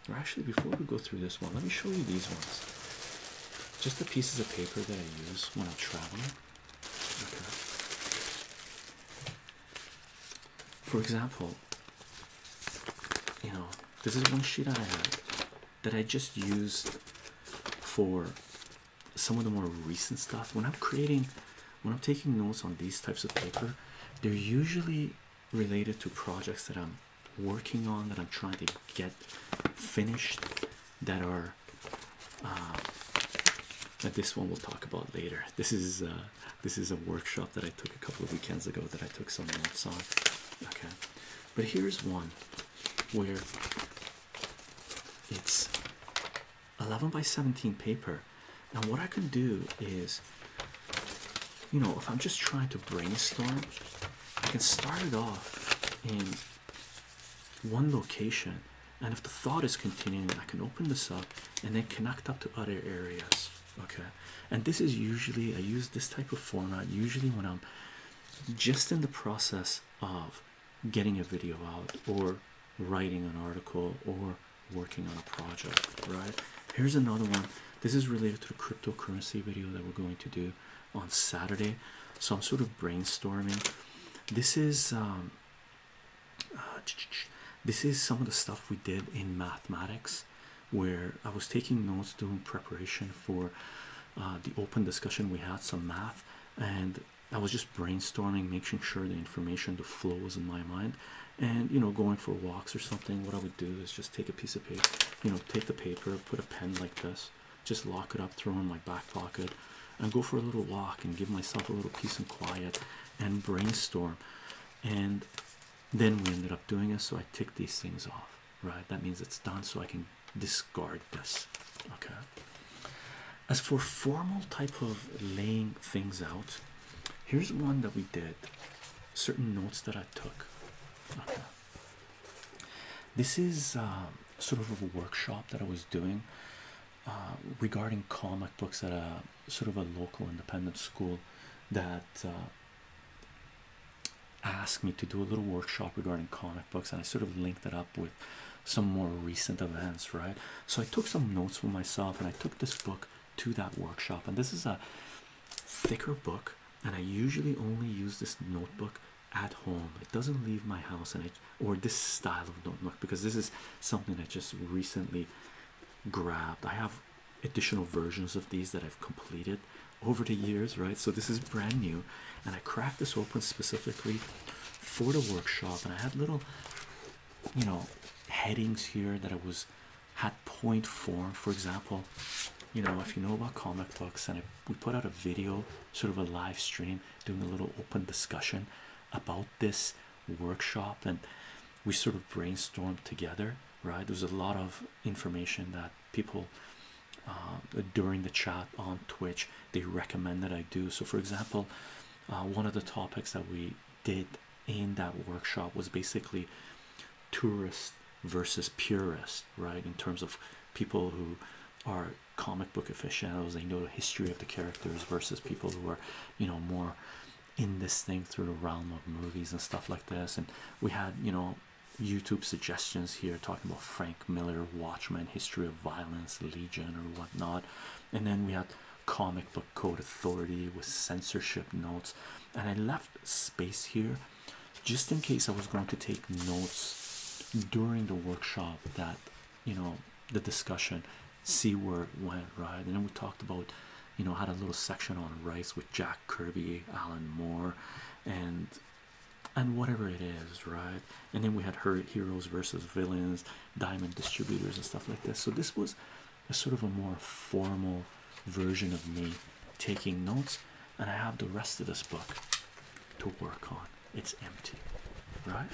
Or actually, before we go through this one, let me show you these ones. Just the pieces of paper that I use when I'm traveling. Okay. For example, this is one sheet I had that I just used for some of the more recent stuff. When I'm taking notes on these types of paper, they're usually related to projects that I'm working on, that I'm trying to get finished, that are that this one we'll talk about later. This is a workshop that I took a couple of weekends ago that I took some notes on. Okay, but here's one where it's 11 by 17 paper, and what I can do is, if I'm just trying to brainstorm, I can start it off in one location, and if the thought is continuing, I can open this up and then connect up to other areas. Okay, and this is usually, I use this type of format usually when I'm just in the process of getting a video out, or writing an article, or working on a project. Right, here's another one. This is related to the cryptocurrency video that we're going to do on Saturday, so I'm sort of brainstorming. This is some of the stuff we did in mathematics, where I was taking notes doing preparation for the open discussion. We had some math, and I was just brainstorming, making sure the information, the flow was in my mind. And going for walks or something, what I would do is just take a piece of paper, take the paper, put a pen like this, just lock it up, throw it in my back pocket, and go for a little walk and give myself a little peace and quiet and brainstorm. And then we ended up doing it, so I tick these things off. Right, that means it's done, so I can discard this. Okay, as for formal type of laying things out, here's one that we did, certain notes that I took. Okay, this is sort of a workshop that I was doing regarding comic books at a sort of a local independent school that asked me to do a little workshop regarding comic books, and I sort of linked it up with some more recent events. Right, so I took some notes for myself, and I took this book to that workshop. And this is a thicker book, and I usually only use this notebook at home. It doesn't leave my house, and or this style of notebook, because this is something I just recently grabbed. I have additional versions of these that I've completed over the years. Right, so this is brand new, and I cracked this open specifically for the workshop, and I had little headings here that had point form. For example, if you know about comic books, and we put out a video, sort of a live stream, doing a little open discussion about this workshop, and we sort of brainstormed together. Right, there's a lot of information that people during the chat on Twitch, they recommend that I do. So for example, one of the topics that we did in that workshop was basically tourist versus purist, right, in terms of people who are comic book aficionados, they know the history of the characters, versus people who are more in this thing through the realm of movies and stuff like this. And we had YouTube suggestions here talking about Frank Miller, Watchmen, History of Violence, Legion, or whatnot. And then we had Comic Book Code Authority with censorship notes. And I left space here just in case I was going to take notes during the workshop, that the discussion, see where it went. Right, and then we talked about had a little section on rice with Jack Kirby, Alan Moore, and whatever it is. Right, and then we had her heroes versus villains, Diamond Distributors, and stuff like this. So this was a sort of a more formal version of me taking notes, and I have the rest of this book to work on. It's empty. Right,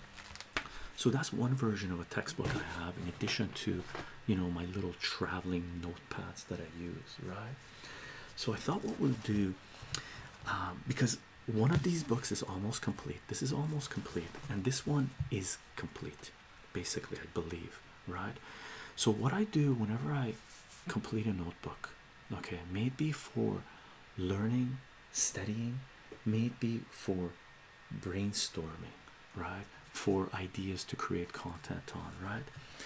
so that's one version of a textbook I have, in addition to my little traveling notepads that I use. Right, so I thought what we'll do, because one of these books is almost complete, this is almost complete, and this one is complete, basically, I believe. Right, so what I do whenever I complete a notebook, okay, may it be for learning, studying, may it be for brainstorming, right, for ideas to create content on. Right,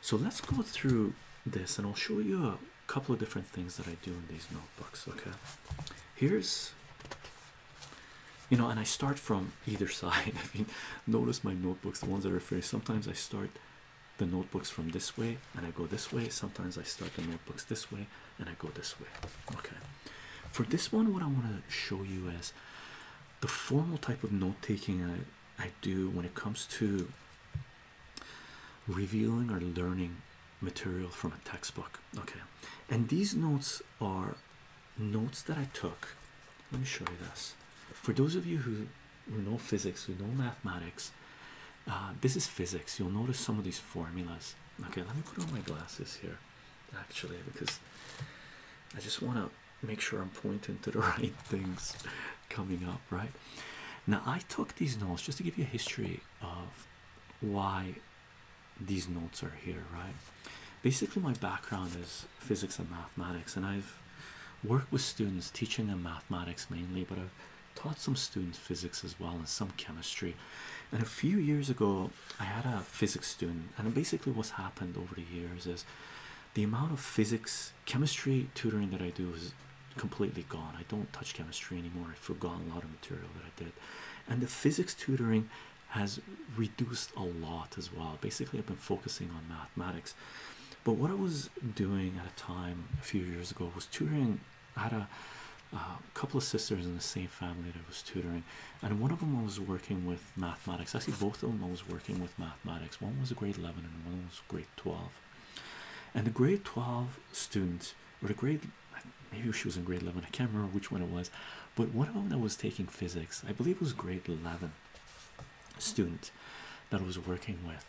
So let's go through this and I'll show you a couple of different things that I do in these notebooks. Okay, here's, you know, and I start from either side. If you notice my notebooks, the ones that are free, sometimes I start the notebooks from this way and I go this way. Sometimes I start the notebooks this way and I go this way. Okay, for this one, what I want to show you is the formal type of note taking I do when it comes to reviewing or learning material from a textbook. Okay, and these notes are notes that I took. Let me show you this. For those of you who know physics, who know mathematics, this is physics. You'll notice some of these formulas. Okay, let me put on my glasses here, actually, because I just want to make sure I'm pointing to the right things coming up, right? Now, I took these notes just to give you a history of why these notes are here, right? Basically, my background is physics and mathematics, and I've worked with students teaching them mathematics mainly, but I've taught some students physics as well and some chemistry. And a few years ago, I had a physics student, and basically what's happened over the years is the amount of physics, chemistry tutoring that I do is completely gone. I don't touch chemistry anymore. I've forgotten a lot of material that I did, and the physics tutoring has reduced a lot as well. Basically, I've been focusing on mathematics. But what I was doing at a time a few years ago was tutoring. I had a couple of sisters in the same family that I was tutoring, and one of them I was working with mathematics. Actually, both of them I was working with mathematics. One was a grade 11 and one was grade 12. And the grade 12 student, or the grade, maybe she was in grade 11, I can't remember which one it was, but one of them that was taking physics, I believe it was grade 11 student that I was working with.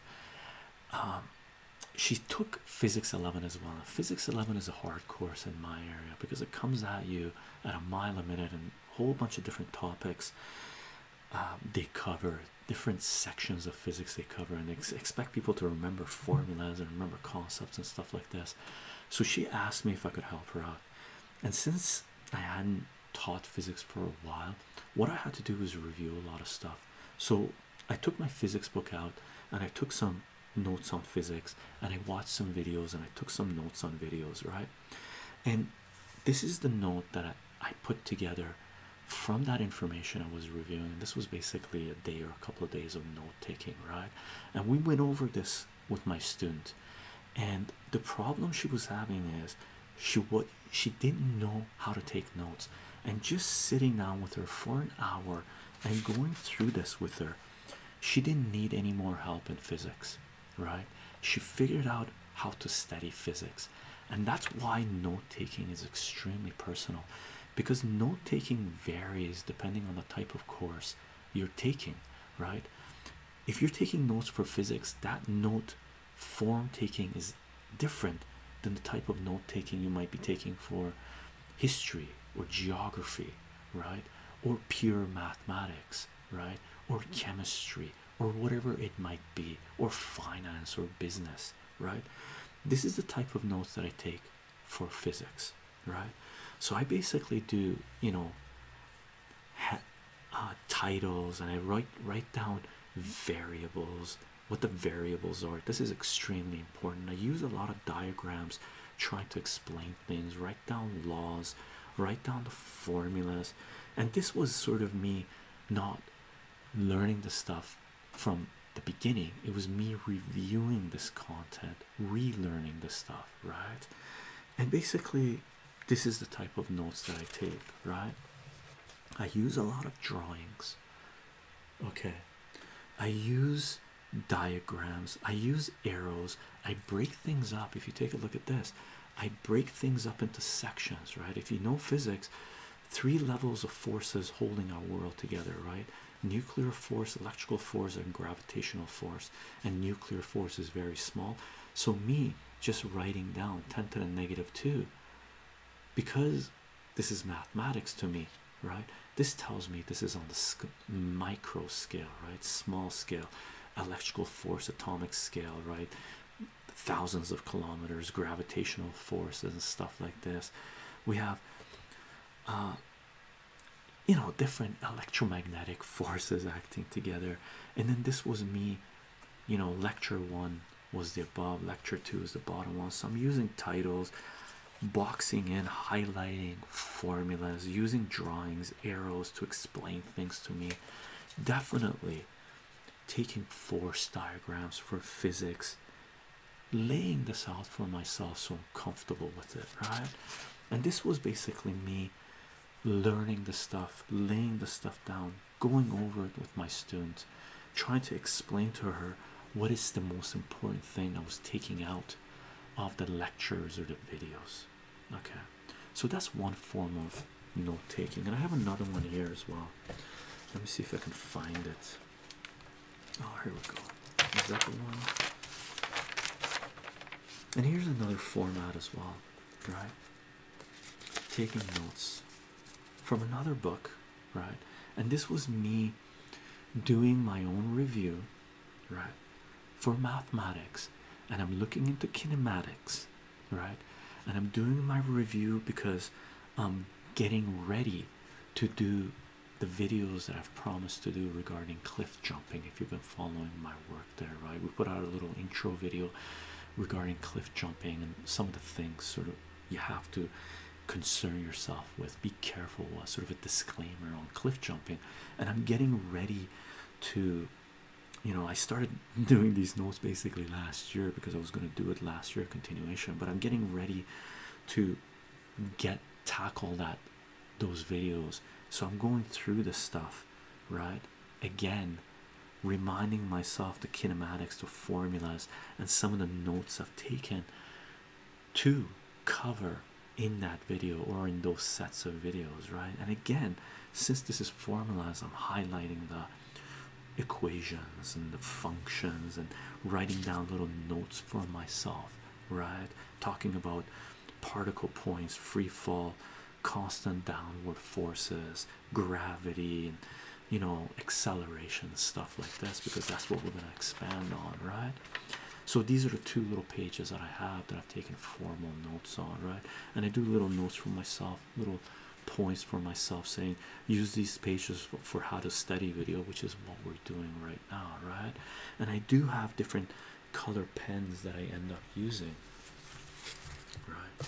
She took physics 11 as well. Physics 11 is a hard course in my area because it comes at you at a mile a minute and a whole bunch of different topics they cover, different sections of physics they cover, and they expect people to remember formulas and remember concepts and stuff like this. So she asked me if I could help her out, and since I hadn't taught physics for a while, what I had to do was review a lot of stuff. So I took my physics book out and I took some notes on physics, and I watched some videos and I took some notes on videos, right? And this is the note that I put together from that information I was reviewing. This was basically a day or a couple of days of note taking, right? And we went over this with my student, and the problem she was having is she didn't know how to take notes, and just sitting down with her for an hour and going through this with her, she didn't need any more help in physics, right? She figured out how to study physics, and that's why note taking is extremely personal, because note taking varies depending on the type of course you're taking, right? If you're taking notes for physics, that note form taking is different than the type of note taking you might be taking for history or geography, right? Or pure mathematics, right? Or chemistry, or whatever it might be, or finance or business, right? This is the type of notes that I take for physics, right? So I basically do, you know, titles, and I write down variables, what the variables are. This is extremely important. I use a lot of diagrams trying to explain things, write down laws, write down the formulas. And this was sort of me not learning the stuff from the beginning. It was me reviewing this content, relearning this stuff, right? And basically this is the type of notes that I take, right? I use a lot of drawings, okay? I use diagrams, I use arrows, I break things up. If you take a look at this, I break things up into sections, right? If you know physics, 3 levels of forces holding our world together, right? Nuclear force, electrical force, and gravitational force. And nuclear force is very small. So me just writing down 10 to the negative 2, because this is mathematics to me, right? This tells me this is on the micro scale, right? Small scale, electrical force, atomic scale, right? Thousands of kilometers, gravitational forces and stuff like this. We have you know, different electromagnetic forces acting together. And then this was me, you know, lecture 1 was the above, lecture 2 is the bottom one. So I'm using titles, boxing in, highlighting formulas, using drawings, arrows to explain things to me. Definitely taking force diagrams for physics, laying this out for myself so I'm comfortable with it, right? And this was basically me learning the stuff, laying the stuff down, going over it with my students, trying to explain to her what is the most important thing I was taking out of the lectures or the videos. Okay, so that's one form of note taking, and I have another one here as well. Let me see if I can find it. Oh, here we go. Is that the one? And here's another format as well, right? Taking notes from another book, right? And this was me doing my own review, right, for mathematics, and I'm looking into kinematics, right? And I'm doing my review because I'm getting ready to do the videos that I've promised to do regarding cliff jumping. If you've been following my work there, right, we put out a little intro video regarding cliff jumping and some of the things sort of you have to concern yourself with, be careful, sort of a disclaimer on cliff jumping. And I'm getting ready to, you know, I started doing these notes basically last year because I was going to do it last year, continuation, but I'm getting ready to tackle those videos. So I'm going through this stuff, right, again, reminding myself the kinematics, the formulas, and some of the notes I've taken to cover in that video or in those sets of videos, right? And again, since this is formulas, I'm highlighting the equations and the functions and writing down little notes for myself, right? Talking about particle points, free fall, constant downward forces, gravity, and, you know, acceleration, stuff like this, because that's what we're going to expand on, right? So these are the two little pages that I have that I've taken formal notes on, right? And I do little notes for myself, little points for myself, saying use these pages for how to study video, which is what we're doing right now, right? And I do have different color pens that I end up using, right?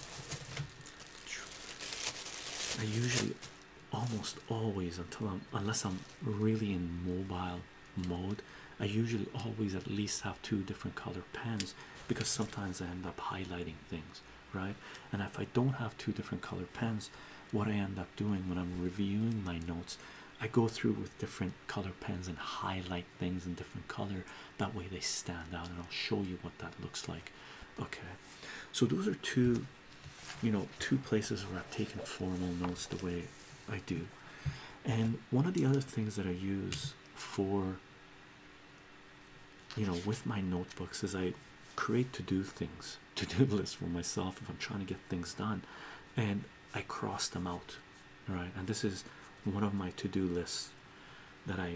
I usually almost always, unless I'm really in mobile mode, I usually always at least have two different color pens, because sometimes I end up highlighting things, right? And if I don't have two different color pens, what I end up doing when I'm reviewing my notes, I go through with different color pens and highlight things in different color, that way they stand out, and I'll show you what that looks like. Okay, so those are two, you know, two places where I've taken formal notes the way I do. And one of the other things that I use for, you know, with my notebooks is I create to-do lists for myself if I'm trying to get things done, and I cross them out, right? And this is one of my to-do lists that I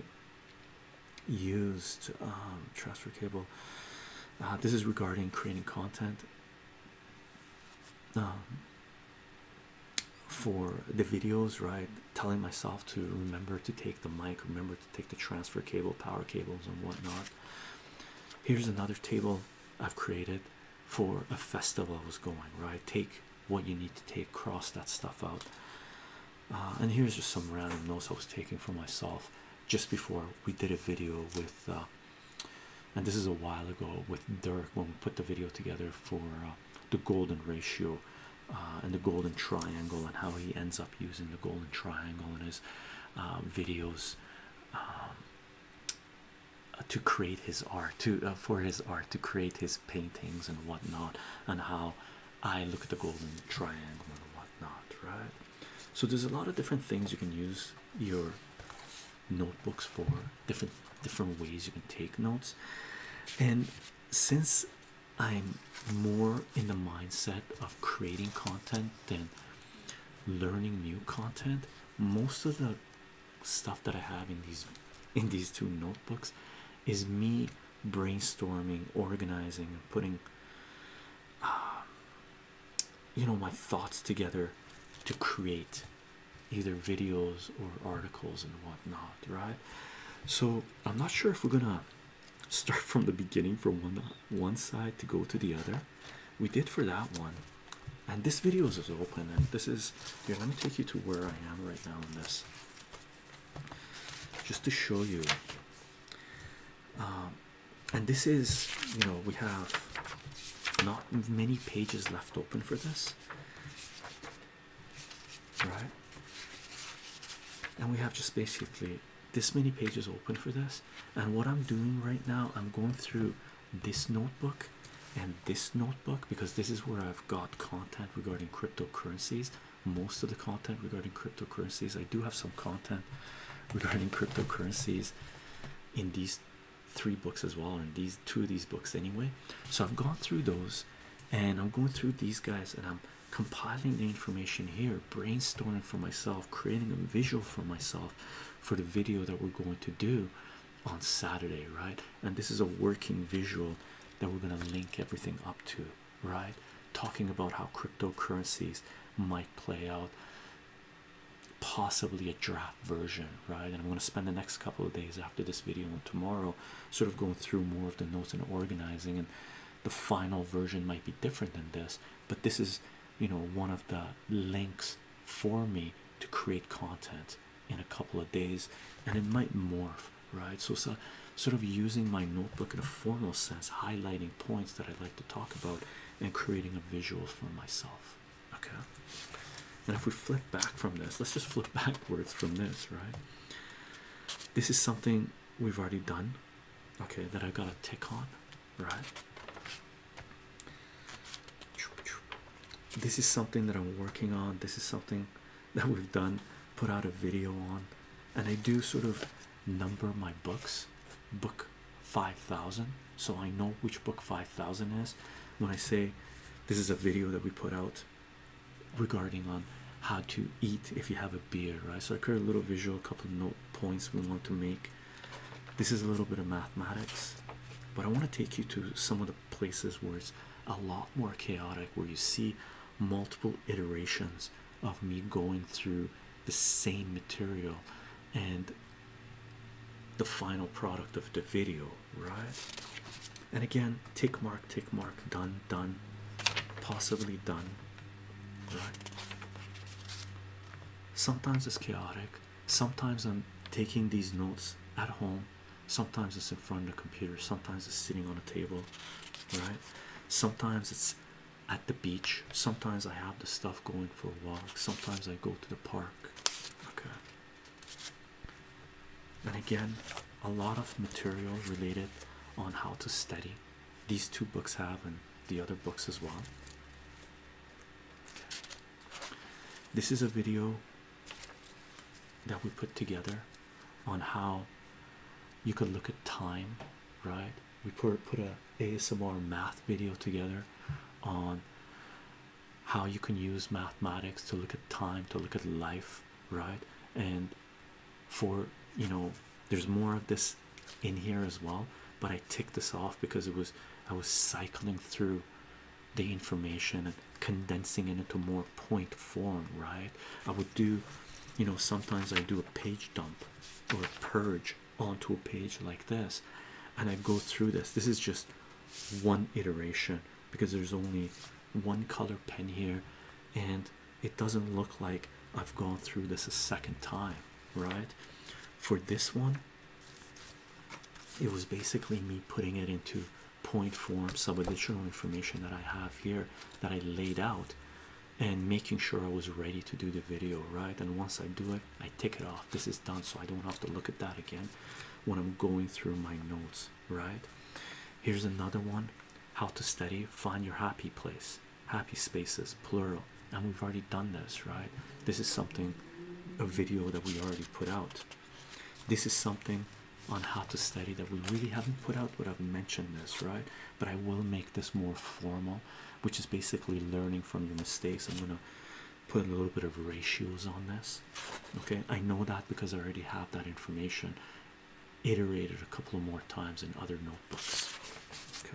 used. Transfer cable, this is regarding creating content for the videos, right? Telling myself to remember to take the mic, remember to take the transfer cable, power cables, and whatnot. Here's another table I've created for a festival I was going, right? Take what you need to take, cross that stuff out. And here's just some random notes I was taking for myself just before we did a video with and this is a while ago, with Dirk, when we put the video together for the golden ratio and the golden triangle, and how he ends up using the golden triangle in his videos to create his art, for his art, to create his paintings and whatnot, and how I look at the golden triangle and whatnot, right? So there's a lot of different things you can use your notebooks for, different ways you can take notes. And since I'm more in the mindset of creating content than learning new content, most of the stuff that I have in these two notebooks is me brainstorming, organizing, and putting you know, my thoughts together to create either videos or articles and whatnot, right? So I'm not sure if we're gonna start from the beginning from one side to go to the other. We did for that one, and this video is open, and this is here. Let me take you to where I am right now in this, just to show you. And this is, you know, we have not many pages left open for this, right? And we have just basically this many pages open for this. And what I'm doing right now, I'm going through this notebook and this notebook, because this is where I've got content regarding cryptocurrencies. Most of the content regarding cryptocurrencies. I do have some content regarding cryptocurrencies in these 3 books as well, and these 2 of these books anyway. So I've gone through those, and I'm going through these guys, and I'm compiling the information here, brainstorming for myself, creating a visual for myself for the video that we're going to do on Saturday, right? And this is a working visual that we're going to link everything up to, right? Talking about how cryptocurrencies might play out, possibly a draft version, right? And I'm going to spend the next couple of days after this video and tomorrow sort of going through more of the notes and organizing, and the final version might be different than this, but this is, you know, one of the links for me to create content in a couple of days, and it might morph, right? So sort of using my notebook in a formal sense, highlighting points that I'd like to talk about and creating a visual for myself. Okay, and if we flip back from this, let's just flip backwards from this, right? This is something we've already done, okay, that I got a tick on, right? This is something that I'm working on. This is something that we've done, put out a video on, and I do sort of number my books, book 5,000, so I know which book 5,000 is when I say this is a video that we put out regarding on how to eat if you have a beard, right? So I create a little visual, a couple of note points we want to make. This is a little bit of mathematics, but I want to take you to some of the places where it's a lot more chaotic, where you see multiple iterations of me going through the same material and the final product of the video, right? And again, tick mark, done, done, possibly done, right? Sometimes it's chaotic, sometimes I'm taking these notes at home, sometimes it's in front of the computer, sometimes it's sitting on a table, right? Sometimes it's at the beach, sometimes I have the stuff going for a walk, sometimes I go to the park. Okay, and again, a lot of material related on how to study. These 2 books have, and the other books as well. Okay. This is a video that we put together on how you could look at time, right? We put a ASMR math video together on how you can use mathematics to look at time, to look at life, right? And for, you know, there's more of this in here as well, but I ticked this off because I was cycling through the information and condensing it into more point form, right? I would do, you know, sometimes I do a page dump or a purge onto a page like this, and I go through this. This is just one iteration because there's only one color pen here, and it doesn't look like I've gone through this a second time, right? For this one, it was basically me putting it into point form, some additional information that I have here that I laid out, and making sure I was ready to do the video, right? And once I do it, I tick it off. This is done, so I don't have to look at that again when I'm going through my notes, right? Here's another one: how to study, find your happy place, happy spaces, plural. And we've already done this, right? This is something, a video that we already put out. This is something on how to study that we really haven't put out, but I've mentioned this, right? But I will make this more formal, which is basically learning from your mistakes. I'm gonna put a little bit of ratios on this, okay? I know that because I already have that information iterated a couple of more times in other notebooks. Okay,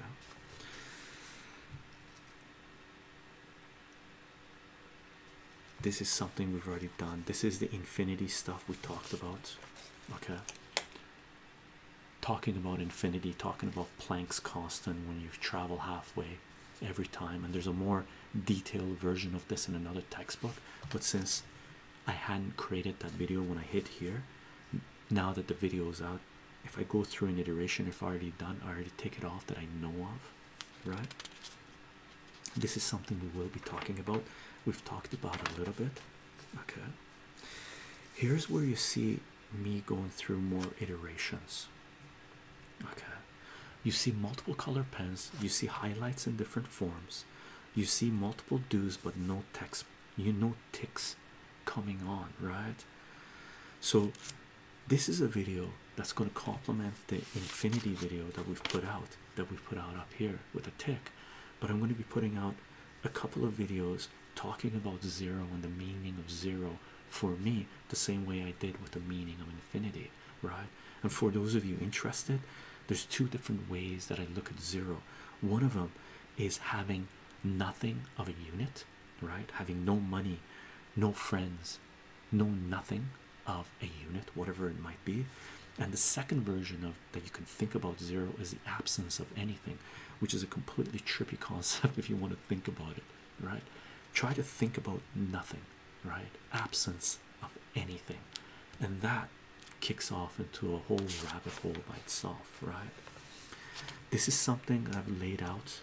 this is something we've already done. This is the infinity stuff we talked about. Okay, talking about infinity, talking about Planck's constant when you travel halfway every time. And there's a more detailed version of this in another textbook, but since I hadn't created that video when I hit here, now that the video is out, if I go through an iteration, if I already done, I already take it off that I know of, right? This is something we will be talking about. We've talked about a little bit. Okay, here's where you see me going through more iterations. Okay, you see multiple color pens, you see highlights in different forms, you see multiple do's but no text, no ticks coming on, right? So this is a video that's going to complement the infinity video that we've put out, up here with a tick. But I'm going to be putting out a couple of videos talking about zero and the meaning of zero for me, the same way I did with the meaning of infinity, right? And for those of you interested, there's two different ways that I look at zero. One of them is having nothing of a unit, right? Having no money, no friends, no nothing of a unit, whatever it might be. And the second version of that you can think about zero is the absence of anything, which is a completely trippy concept if you want to think about it, right? Try to think about nothing, right? Absence of anything, and that kicks off into a whole rabbit hole by itself, right? This is something I've laid out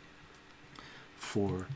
for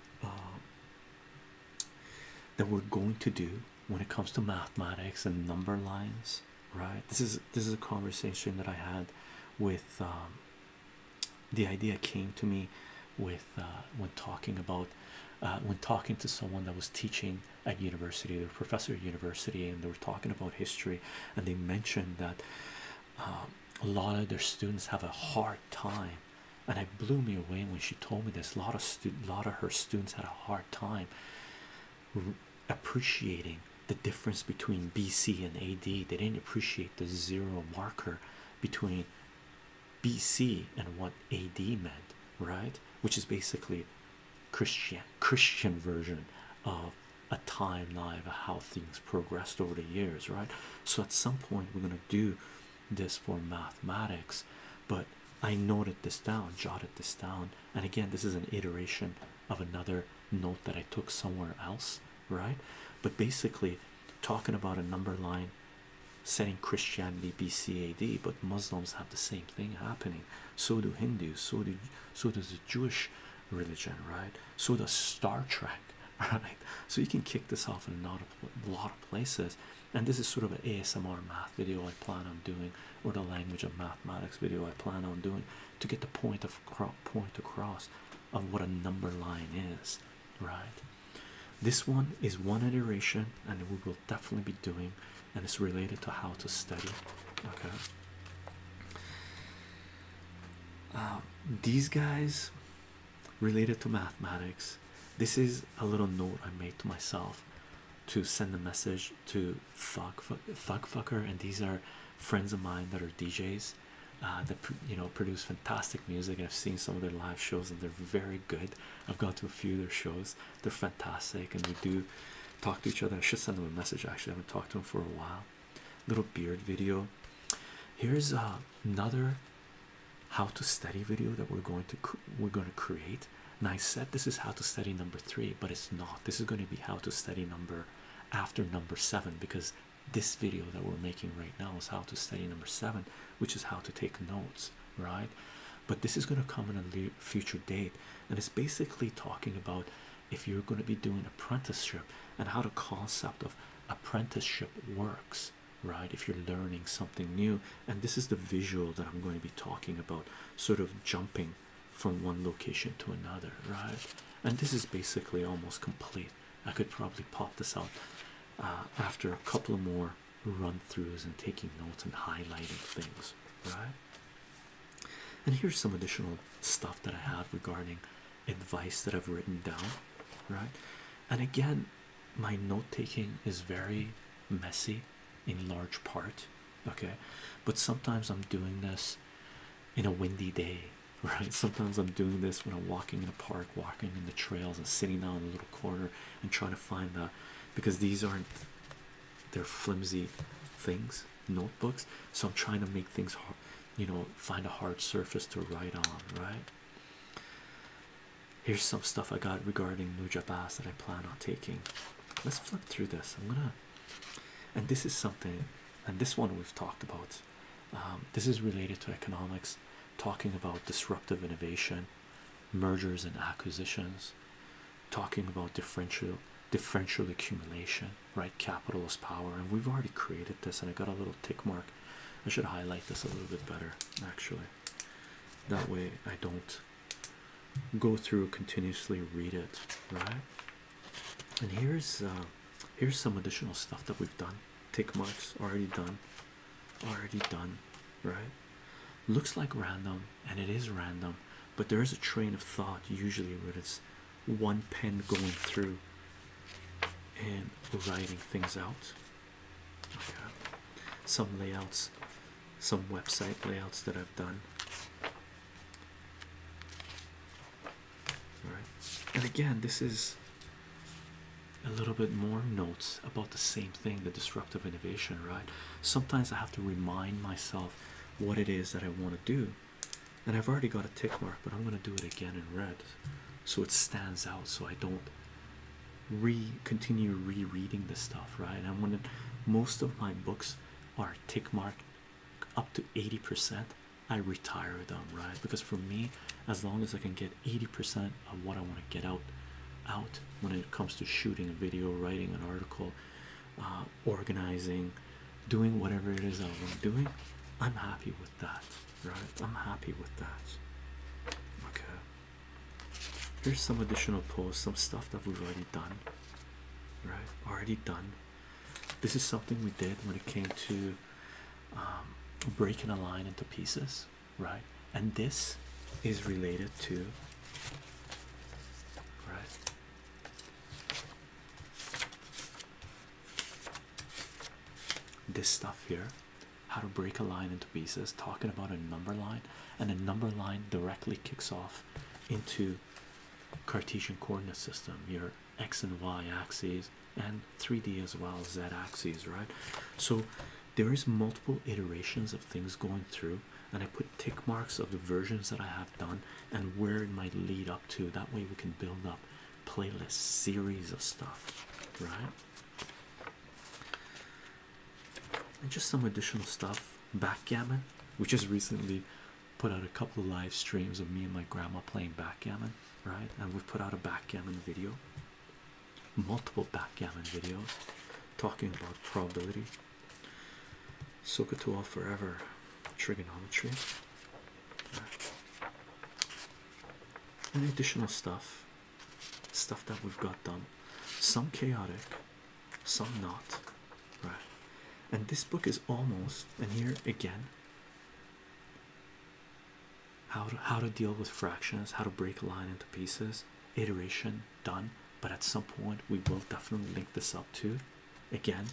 that we're going to do when it comes to mathematics and number lines, right? This is a conversation that I had with the idea came to me with when talking to someone that was teaching at university, the professor at university, and they were talking about history, and they mentioned that a lot of their students have a hard time, and it blew me away when she told me this. A lot of her students had a hard time appreciating the difference between BC and AD. They didn't appreciate the zero marker between BC and what AD meant, right? Which is basically Christian version of a timeline of how things progressed over the years, right? So at some point we're going to do this for mathematics, but I noted this down, jotted this down, and again, this is an iteration of another note that I took somewhere else, right? But basically talking about a number line setting Christianity BC AD, but Muslims have the same thing happening. So do Hindus, so does the Jewish religion, right? So does Star Trek, right? So you can kick this off in a lot of places, and this is sort of an ASMR math video I plan on doing, or the language of mathematics video I plan on doing, to get the point across of what a number line is, right? This one is one iteration, and we will definitely be doing, and it's related to how to study. Okay, these guys related to mathematics. This is a little note I made to myself to send a message to Thugfucker, and these are friends of mine that are DJs that produce fantastic music, and I've seen some of their live shows and they're very good. I've gone to a few of their shows, they're fantastic, and we do talk to each other. I should send them a message, actually. I haven't talked to them for a while. Little beard video. Here's another how to study video that we're going to create. And I said this is how to study number 3, but it's not. This is going to be how to study after number 7, because this video that we're making right now is how to study number 7, which is how to take notes, right? But this is going to come in a future date, and it's basically talking about if you're going to be doing apprenticeship and how the concept of apprenticeship works, right? If you're learning something new, and this is the visual that I'm going to be talking about, sort of jumping from one location to another, right? And this is basically almost complete. I could probably pop this out after a couple of more run-throughs and taking notes and highlighting things, right? And here's some additional stuff that I have regarding advice that I've written down, right? And again, my note-taking is very messy in large part, okay? But sometimes I'm doing this in a windy day, right? Sometimes I'm doing this when I'm walking in a park, walking in the trails, and sitting down in a little corner and trying to find the, because these aren't, they're flimsy things, notebooks, so I'm trying to make things hard, you know, find a hard surface to write on, right? Here's some stuff I got regarding Nujabes that I plan on taking. Let's flip through this. I'm gonna, and this is something, and this one we've talked about. This is related to economics, talking about disruptive innovation, mergers and acquisitions, talking about differential accumulation, right? Capital is power, and we've already created this, and I got a little tick mark. I should highlight this a little bit better, actually. That way I don't go through continuously read it, right? And here's some additional stuff that we've done. Tick marks already done, right? Looks like random, and it is random, but there is a train of thought usually where it's one pen going through and writing things out. Okay. Some layouts, some website layouts that I've done. All right, and again, this is a little bit more notes about the same thing, the disruptive innovation, right? Sometimes I have to remind myself what it is that I want to do, and I've already got a tick mark, but I'm going to do it again in red so it stands out, so I don't continue rereading this stuff, right? And when most of my books are tick mark up to 80%, I retire them, right? Because for me, as long as I can get 80% of what I want to get out when it comes to shooting a video, writing an article, organizing, doing whatever it is that I'm doing, I'm happy with that, right? I'm happy with that. Okay, here's some additional posts, some stuff that we've already done, right? Already done. This is something we did when it came to breaking a line into pieces, right? And this is related to, right, this stuff here, how to break a line into pieces, talking about a number line, and a number line directly kicks off into Cartesian coordinate system, your x and y axes, and 3D as well, z axes, right? So there is multiple iterations of things going through, and I put tick marks of the versions that I have done and where it might lead up to. That way we can build up playlist series of stuff, right? And just some additional stuff. Backgammon, we just recently put out a couple of live streams of me and my grandma playing backgammon, right? And we've put out a backgammon video, multiple backgammon videos talking about probability, SOHCAHTOA forever, trigonometry, right? And additional stuff that we've got done, some chaotic, some not, right? And this book is almost, and here again, how to deal with fractions, how to break a line into pieces, iteration done. But at some point we will definitely link this up to, again,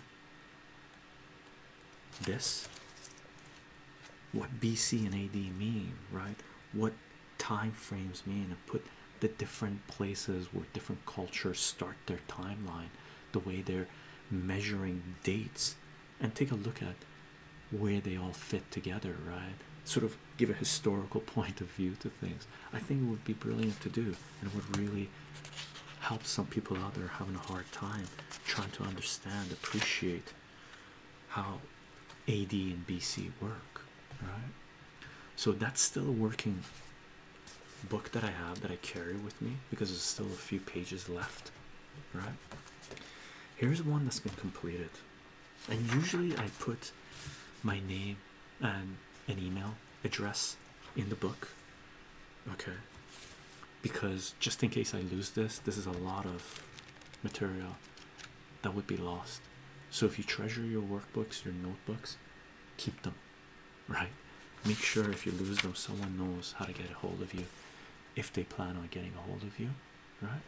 this, what BC and AD mean, right? What time frames mean, and put the different places where different cultures start their timeline, the way they're measuring dates, and take a look at where they all fit together, right? Sort of give a historical point of view to things. I think it would be brilliant to do, and would really help some people out there having a hard time trying to understand, appreciate how AD and BC work, right? So that's still a working book that I have, that I carry with me, because there's still a few pages left, right? Here's one that's been completed, and usually I put my name and an email address in the book, okay, because just in case I lose this is a lot of material that would be lost. So if you treasure your workbooks, your notebooks, keep them, right? Make sure if you lose them, someone knows how to get a hold of you, if they plan on getting a hold of you, right?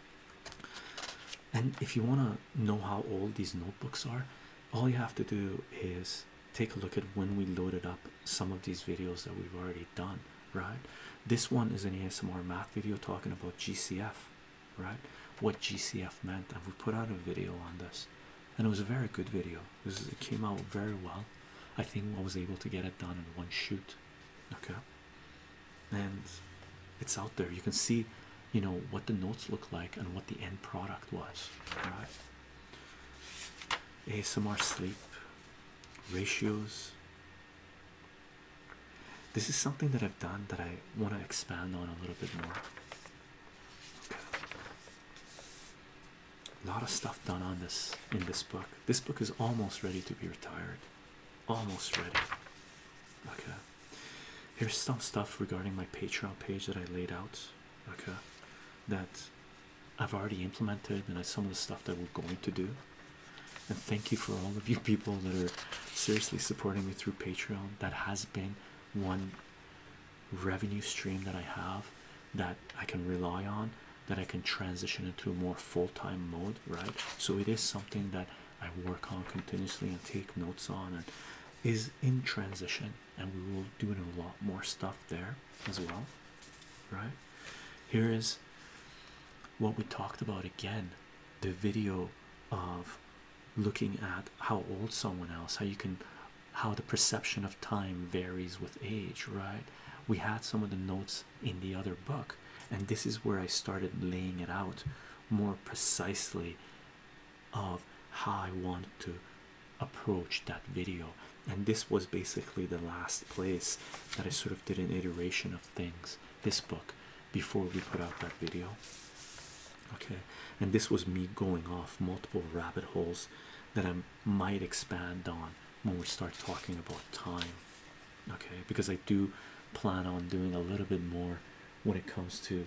And if you want to know how old these notebooks are, all you have to do is take a look at when we loaded up some of these videos that we've already done, right? This one is an ASMR math video talking about GCF, right? What GCF meant, and we put out a video on this, and it was a very good video. It came out very well. I think I was able to get it done in one shoot, Okay, and it's out there. You can see, you know, what the notes look like and what the end product was, right? ASMR sleep ratios. This is something that I've done that I want to expand on a little bit more. Okay. A lot of stuff done on this in this book. This book is almost ready to be retired. Almost ready. Okay. Here's some stuff regarding my Patreon page that I laid out. Okay. That I've already implemented, and some of the stuff that we're going to do. And thank you for all of you people that are seriously supporting me through Patreon. That has been one revenue stream that I have that I can rely on, that I can transition into a more full-time mode, right? So it is something that I work on continuously and take notes on, and is in transition, and we will do a lot more stuff there as well, right? Here is what we talked about again, the video of looking at how old someone else, how the perception of time varies with age, right? We had some of the notes in the other book, and this is where I started laying it out more precisely of how I wanted to approach that video. And this was basically the last place that I sort of did an iteration of things, this book, before we put out that video. Okay, and this was me going off multiple rabbit holes that I might expand on when we start talking about time. Okay, because I do plan on doing a little bit more when it comes to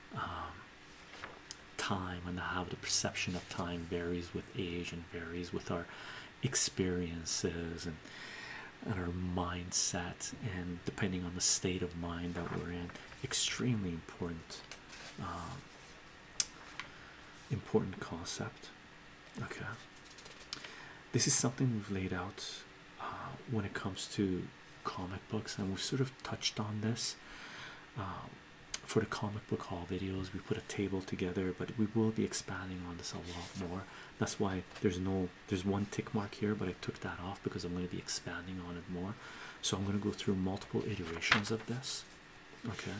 time, and how the perception of time varies with age and varies with our experiences and our mindset, and depending on the state of mind that we're in. Extremely important concept. Okay, this is something we've laid out when it comes to comic books, and we've sort of touched on this for the comic book haul videos. We put a table together, but we will be expanding on this a lot more. That's why there's one tick mark here, but I took that off because I'm going to be expanding on it more. So I'm going to go through multiple iterations of this. Okay,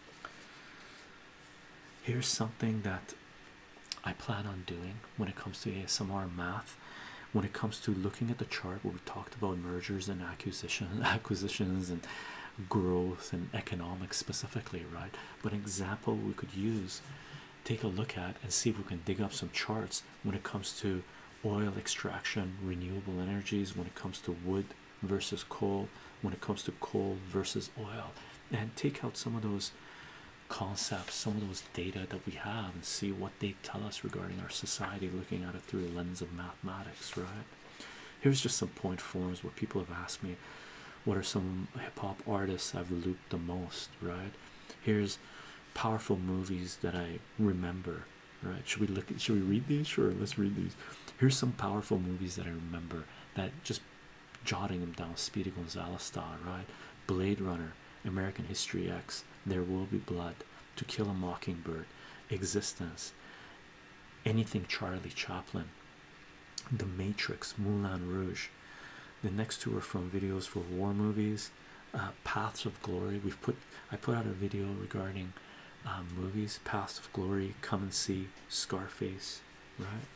here's something that I plan on doing when it comes to ASMR math. When it comes to looking at the chart where we talked about mergers and acquisitions and growth and economics specifically, right? But an example we could use, take a look at and see if we can dig up some charts when it comes to oil extraction, renewable energies, when it comes to wood versus coal, when it comes to coal versus oil, and take out some of those concepts, some of those data that we have, and see what they tell us regarding our society, looking at it through a lens of mathematics, right? Here's just some point forms where people have asked me what are some hip-hop artists I've looped the most, right? Here's powerful movies that I remember, right? Should we read these? Sure, let's read these. Here's some powerful movies that I remember, that just jotting them down, Speedy Gonzales style, right? Blade Runner, American History X, There Will Be Blood, To Kill a Mockingbird, Existence, anything Charlie Chaplin, The Matrix, Moulin Rouge. The next two are from videos for war movies. Paths of Glory. I put out a video regarding movies. Paths of Glory, Come and See, Scarface, right?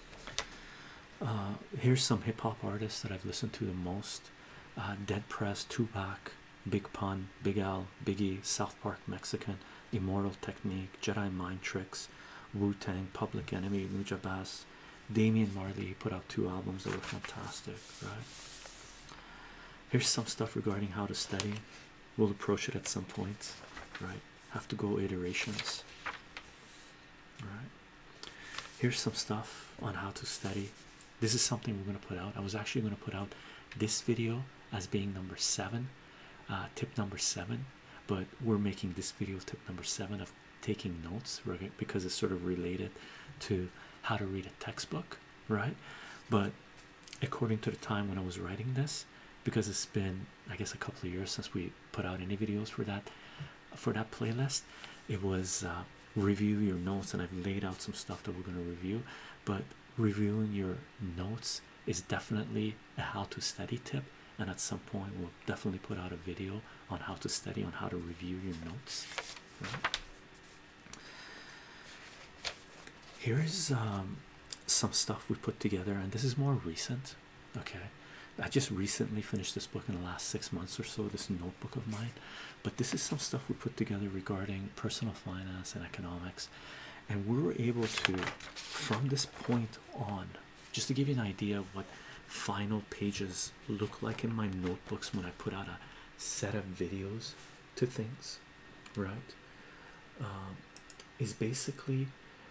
Here's some hip-hop artists that I've listened to the most. Dead Prez, Tupac, Big Pun, Big Al, Biggie, South Park Mexican, Immortal Technique, Jedi Mind Tricks, Wu-Tang, Public Enemy, Nujabes, Damian Marley put out 2 albums that were fantastic, right? Here's some stuff regarding how to study. We'll approach it at some point, right? Have to go iterations, right? Here's some stuff on how to study. This is something we're going to put out. I was actually going to put out this video as being number 7, tip number 7, but we're making this video tip number 7 of taking notes, right? Because it's sort of related to how to read a textbook, right? But according to the time when I was writing this, because it's been, I guess, a couple of years since we put out any videos for that playlist, it was review your notes, and I've laid out some stuff that we're going to review. But reviewing your notes is definitely a how to study tip, and at some point we'll definitely put out a video on how to study, on how to review your notes, right? Here's some stuff we put together, and this is more recent. Okay, I just recently finished this book in the last 6 months or so, this notebook of mine, but this is some stuff we put together regarding personal finance and economics, and we were able to, from this point on, just to give you an idea of what final pages look like in my notebooks when I put out a set of videos to things, right? Is basically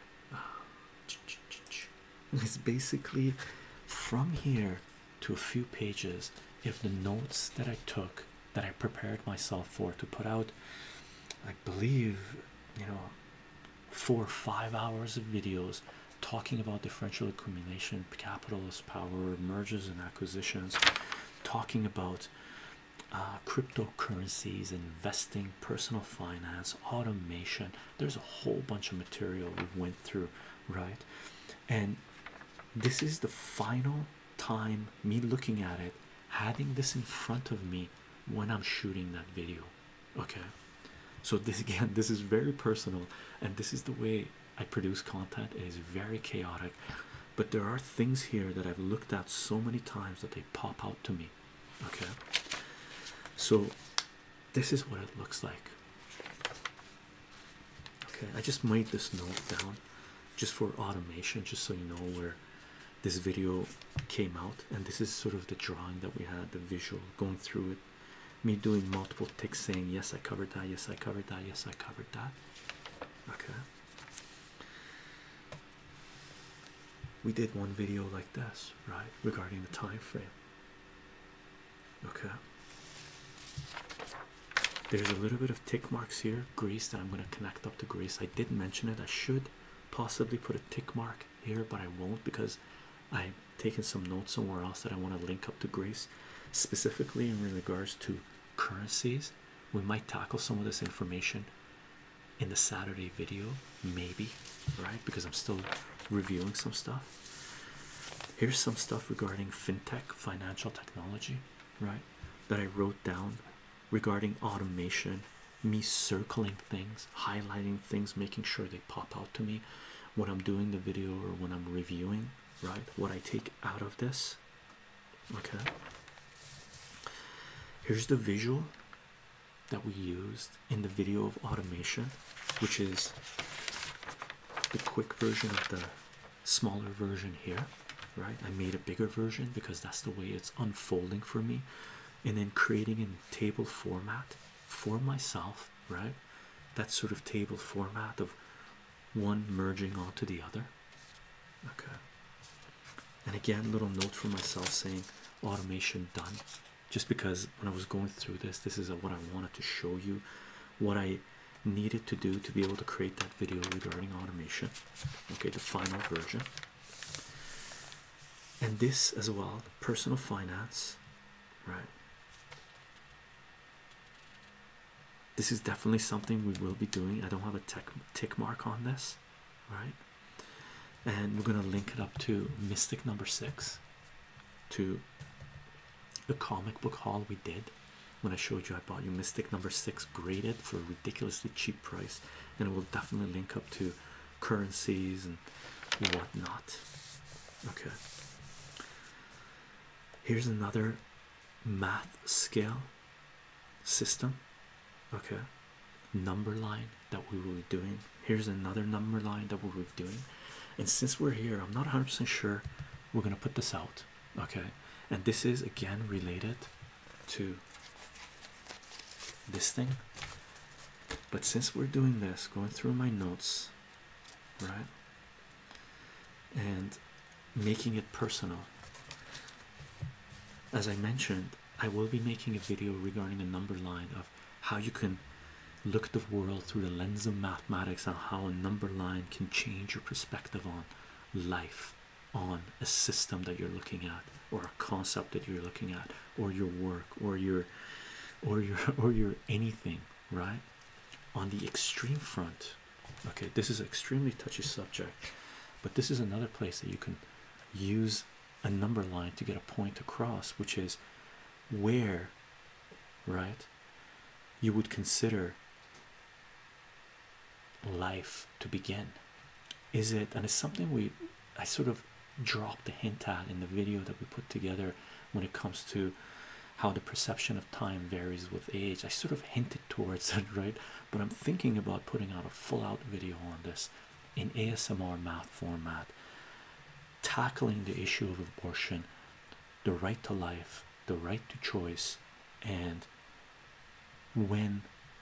is basically from here to a few pages. If the notes that I took, that I prepared myself for to put out, I believe, 4 or 5 hours of videos talking about differential accumulation, capitalist power, mergers and acquisitions, talking about cryptocurrencies, investing, personal finance, automation. There's a whole bunch of material we went through, right? And this is the final time me looking at it, having this in front of me when I'm shooting that video. Okay, so this, again, this is very personal, and this is the way I produce content. It is very chaotic, but there are things here that I've looked at so many times that they pop out to me. Okay, so this is what it looks like. Okay, I just made this note down just for automation, just so you know where this video came out, and this is sort of the drawing that we had, the visual going through it, me doing multiple ticks saying yes I covered that, yes I covered that, yes I covered that. Okay, we did one video like this, right, regarding the time frame. Okay, there's a little bit of tick marks here, grease, that I'm going to connect up to grease. I did mention it. I should possibly put a tick mark here, but I won't, because I've taken some notes somewhere else that I want to link up to grease, specifically in regards to currencies. We might tackle some of this information in the Saturday video, maybe, right, because I'm still reviewing some stuff. Here's some stuff regarding fintech, financial technology, right, that I wrote down regarding automation, me circling things, highlighting things, making sure they pop out to me when I'm doing the video or when I'm reviewing, right, what I take out of this. Okay, here's the visual that we used in the video of automation, which is the quick version of the smaller version here, right? I made a bigger version because that's the way it's unfolding for me, and then creating in table format for myself, right? That sort of table format of one merging onto the other. Okay, and again, little note for myself saying automation done, just because when I was going through this, this is what I wanted to show you, what I needed to do to be able to create that video regarding automation. Okay, the final version. And this as well, personal finance, right? This is definitely something we will be doing. I don't have a tick mark on this, right? And we're going to link it up to Mystic number 6, to the comic book haul we did when I showed you I bought you Mystic number 6 graded for a ridiculously cheap price, and it will definitely link up to currencies and whatnot. Okay, here's another math scale system. Okay, number line that we will be doing. Here's another number line that we will be doing, and since we're here, I'm not 100% sure we're going to put this out. Okay, and this is again related to this thing, but since we're doing this, going through my notes, right, and making it personal, as I mentioned, I will be making a video regarding a number line of how you can look at the world through the lens of mathematics, and how a number line can change your perspective on life, on a system that you're looking at, or a concept that you're looking at, or your work, or your anything, right? On the extreme front, okay, this is an extremely touchy subject, but this is another place that you can use a number line to get a point across, which is where, right, you would consider life to begin. Is it, and it's something I sort of dropped a hint at in the video that we put together when it comes to how the perception of time varies with age. I sort of hinted towards it, right? But I'm thinking about putting out a full out video on this in ASMR math format, tackling the issue of abortion, the right to life, the right to choice, and when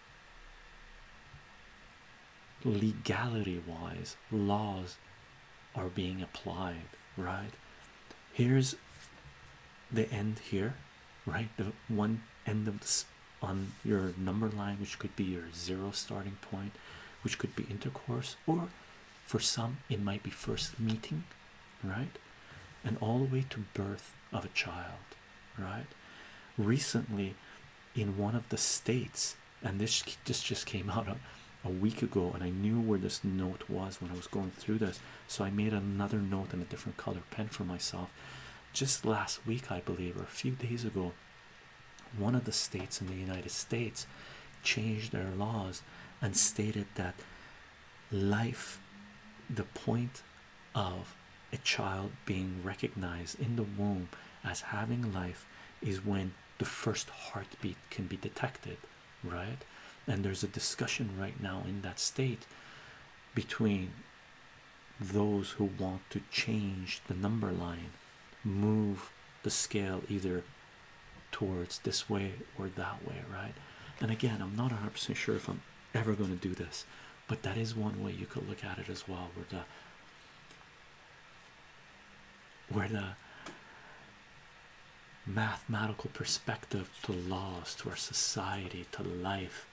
legality wise laws are being applied, right? Here's the end here, right? The one end of this on your number line, which could be your 0 starting point, which could be intercourse, or for some it might be first meeting, right? And all the way to birth of a child, right? Recently in one of the states, and this just came out a week ago, and I knew where this note was when I was going through this, so I made another note in a different color pen for myself. Just last week, I believe, or a few days ago, one of the states in the United States changed their laws and stated that life, the point of a child being recognized in the womb as having life, is when the first heartbeat can be detected, right? And there's a discussion right now in that state between those who want to change the number line, move the scale either towards this way or that way, right? And again, I'm not 100% sure if I'm ever going to do this, but that is one way you could look at it as well, where the mathematical perspective to laws, to our society, to life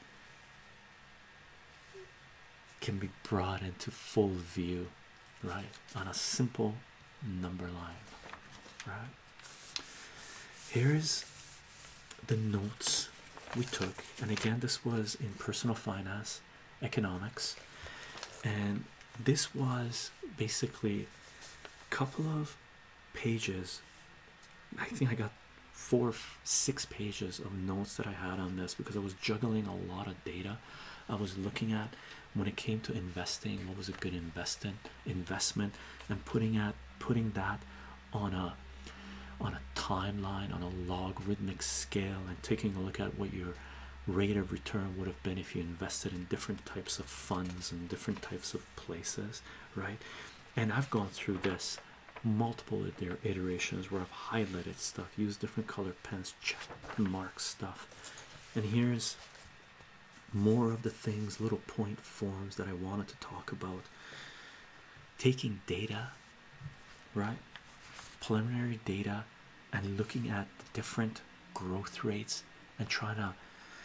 can be brought into full view, right, on a simple number line, right? Here's the notes we took, and again, this was in personal finance, economics, and this was basically a couple of pages. I think I got 6 pages of notes that I had on this because I was juggling a lot of data. I was looking at when it came to investing, what was a good investment, and putting that on a timeline, on a logarithmic scale, and taking a look at what your rate of return would have been if you invested in different types of funds and different types of places, right? And I've gone through this multiple iterations where I've highlighted stuff, used different color pens, check mark stuff, and here's more of the things, little point forms that I wanted to talk about. Taking data, right, preliminary data, and looking at the different growth rates and trying to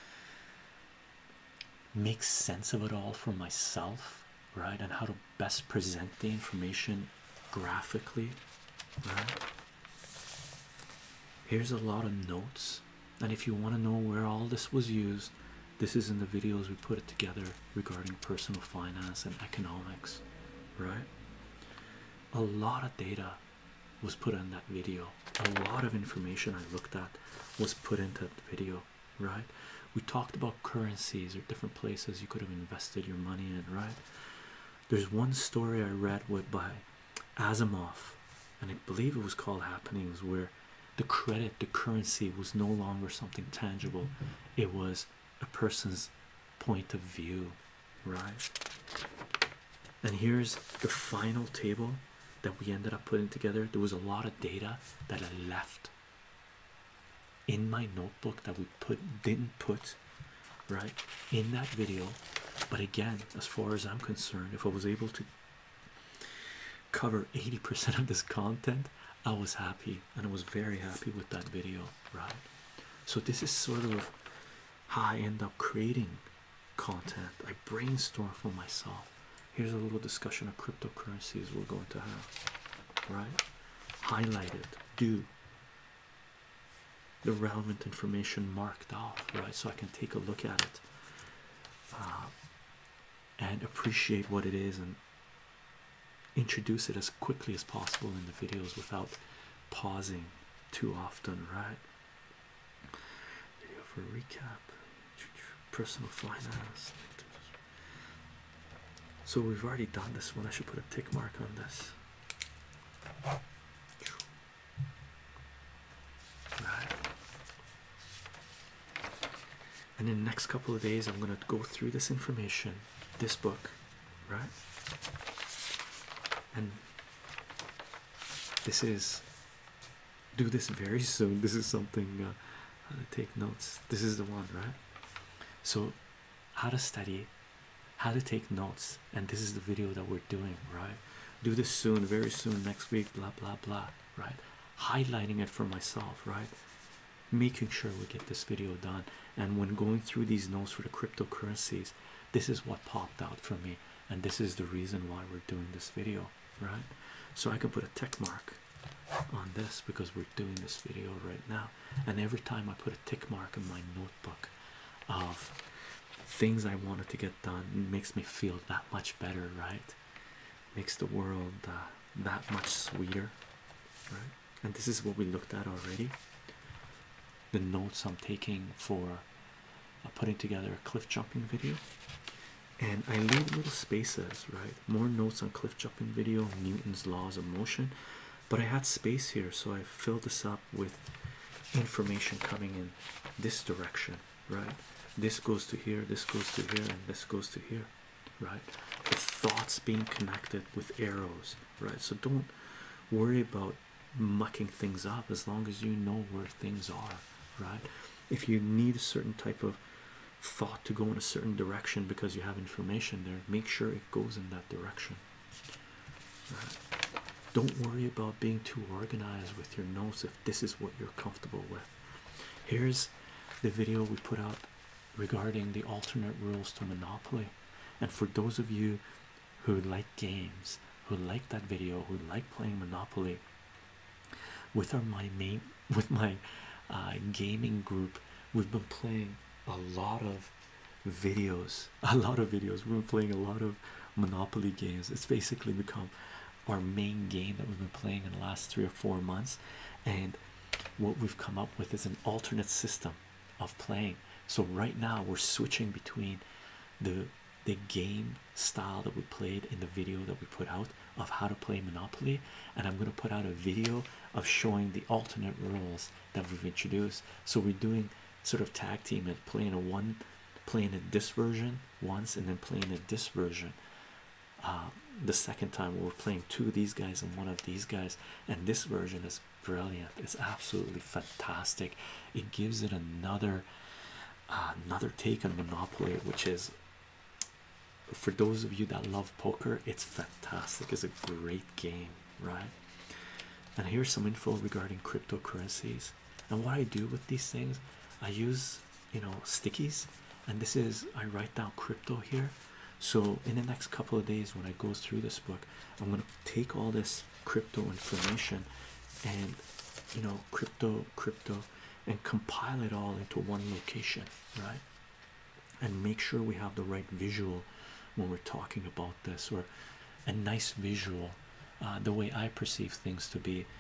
make sense of it all for myself, right, and how to best present the information graphically, right? Here's a lot of notes, and if you want to know where all this was used, this is in the videos we put it together regarding personal finance and economics, right? A lot of data was put in that video. A lot of information I looked at was put into the video, right? We talked about currencies or different places you could have invested your money in, right? There's one story I read by Asimov, and I believe it was called Happenings, where the currency was no longer something tangible. It was a person's point of view, right? And here's the final table that we ended up putting together. There was a lot of data that I left in my notebook that we didn't put right in that video, but again, as far as I'm concerned, if I was able to cover 80% of this content, I was happy, and I was very happy with that video, right? So this is sort of how I end up creating content. I brainstorm for myself. Here's a little discussion of cryptocurrencies we're going to have, right? Highlighted, do the relevant information marked off, right, so I can take a look at it and appreciate what it is and introduce it as quickly as possible in the videos without pausing too often, right? for a recap. Personal finance. So we've already done this one. I should put a tick mark on this. Right. And in the next couple of days, I'm going to go through this information, this book, right? And this is, do this very soon. This is something, how to take notes. This is the one, right? So, how to study, how to take notes, and this is the video that we're doing, right? Do this soon, very soon, next week, blah blah blah, right? Highlighting it for myself, right? Making sure we get this video done. And when going through these notes for the cryptocurrencies, this is what popped out for me, and this is the reason why we're doing this video, right? So I can put a tick mark on this because we're doing this video right now. And every time I put a tick mark in my notebook of things I wanted to get done, it makes me feel that much better, right? Makes the world that much sweeter, right? And this is what we looked at already. The notes I'm taking for putting together a cliff jumping video, and I leave little spaces, right? More notes on cliff jumping video, Newton's laws of motion, but I had space here, so I filled this up with information coming in this direction, right? This goes to here, this goes to here, and this goes to here, right? The thoughts being connected with arrows, right? So don't worry about mucking things up as long as you know where things are, right? If you need a certain type of thought to go in a certain direction because you have information there, make sure it goes in that direction, right? Don't worry about being too organized with your notes if this is what you're comfortable with. Here's the video we put out regarding the alternate rules to Monopoly, and for those of you who like games, who like that video, who like playing Monopoly, with my gaming group, we've been playing a lot of videos. We've been playing a lot of Monopoly games. It's basically become our main game that we've been playing in the last 3 or 4 months, and what we've come up with is an alternate system of playing. So right now we're switching between the game style that we played in the video that we put out of how to play Monopoly, and I'm going to put out a video of showing the alternate rules that we've introduced. So we're doing sort of tag team and playing it this version once, and then playing it this version the second time. We're playing 2 of these guys and 1 of these guys, and this version is brilliant. It's absolutely fantastic. It gives it another take on Monopoly, which is, for those of you that love poker, it's fantastic. It's a great game, right? And here's some info regarding cryptocurrencies. And what I do with these things, I use, you know, stickies, and this is, I write down crypto here. So in the next couple of days when I go through this book, I'm going to take all this crypto information and, you know, crypto, and compile it all into one location, right? And make sure we have the right visual when we're talking about this, or a nice visual, the way I perceive things to be,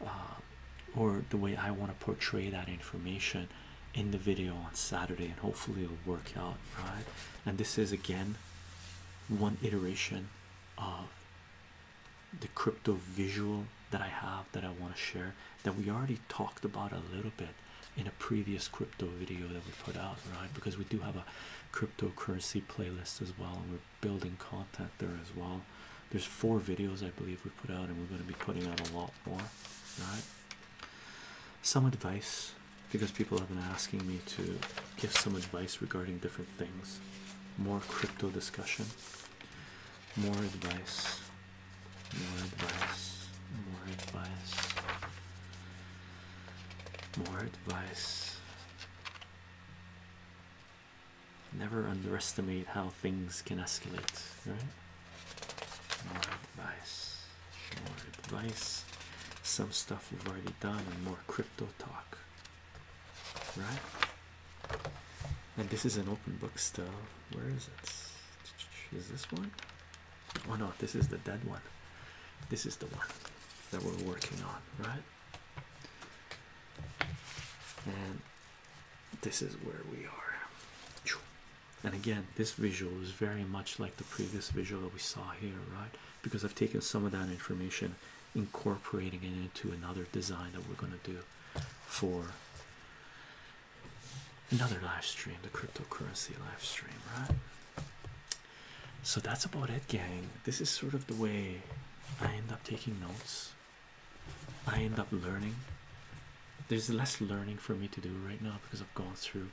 or the way I want to portray that information in the video on Saturday, and hopefully it'll work out, right? And this is again one iteration of the crypto visual that I have that I want to share, that we already talked about a little bit in a previous crypto video that we put out, right? Because we do have a cryptocurrency playlist as well, and we're building content there as well. There's 4 videos I believe we put out, and we're going to be putting out a lot more, right? Some advice, because people have been asking me to give some advice regarding different things. More crypto discussion, more advice, more advice, more advice, more advice. Never underestimate how things can escalate, right? More advice, more advice. Some stuff we've already done, and more crypto talk, right? And this is an open book still. Where is it? Is this one? Oh no, this is the dead one. This is the one that we're working on, right? And this is where we are. And again, this visual is very much like the previous visual that we saw here, right? Because I've taken some of that information, incorporating it into another design that we're going to do for another live stream, the cryptocurrency live stream, right? So that's about it, gang. This is sort of the way I end up taking notes. I end up learning. There's less learning for me to do right now because I've gone through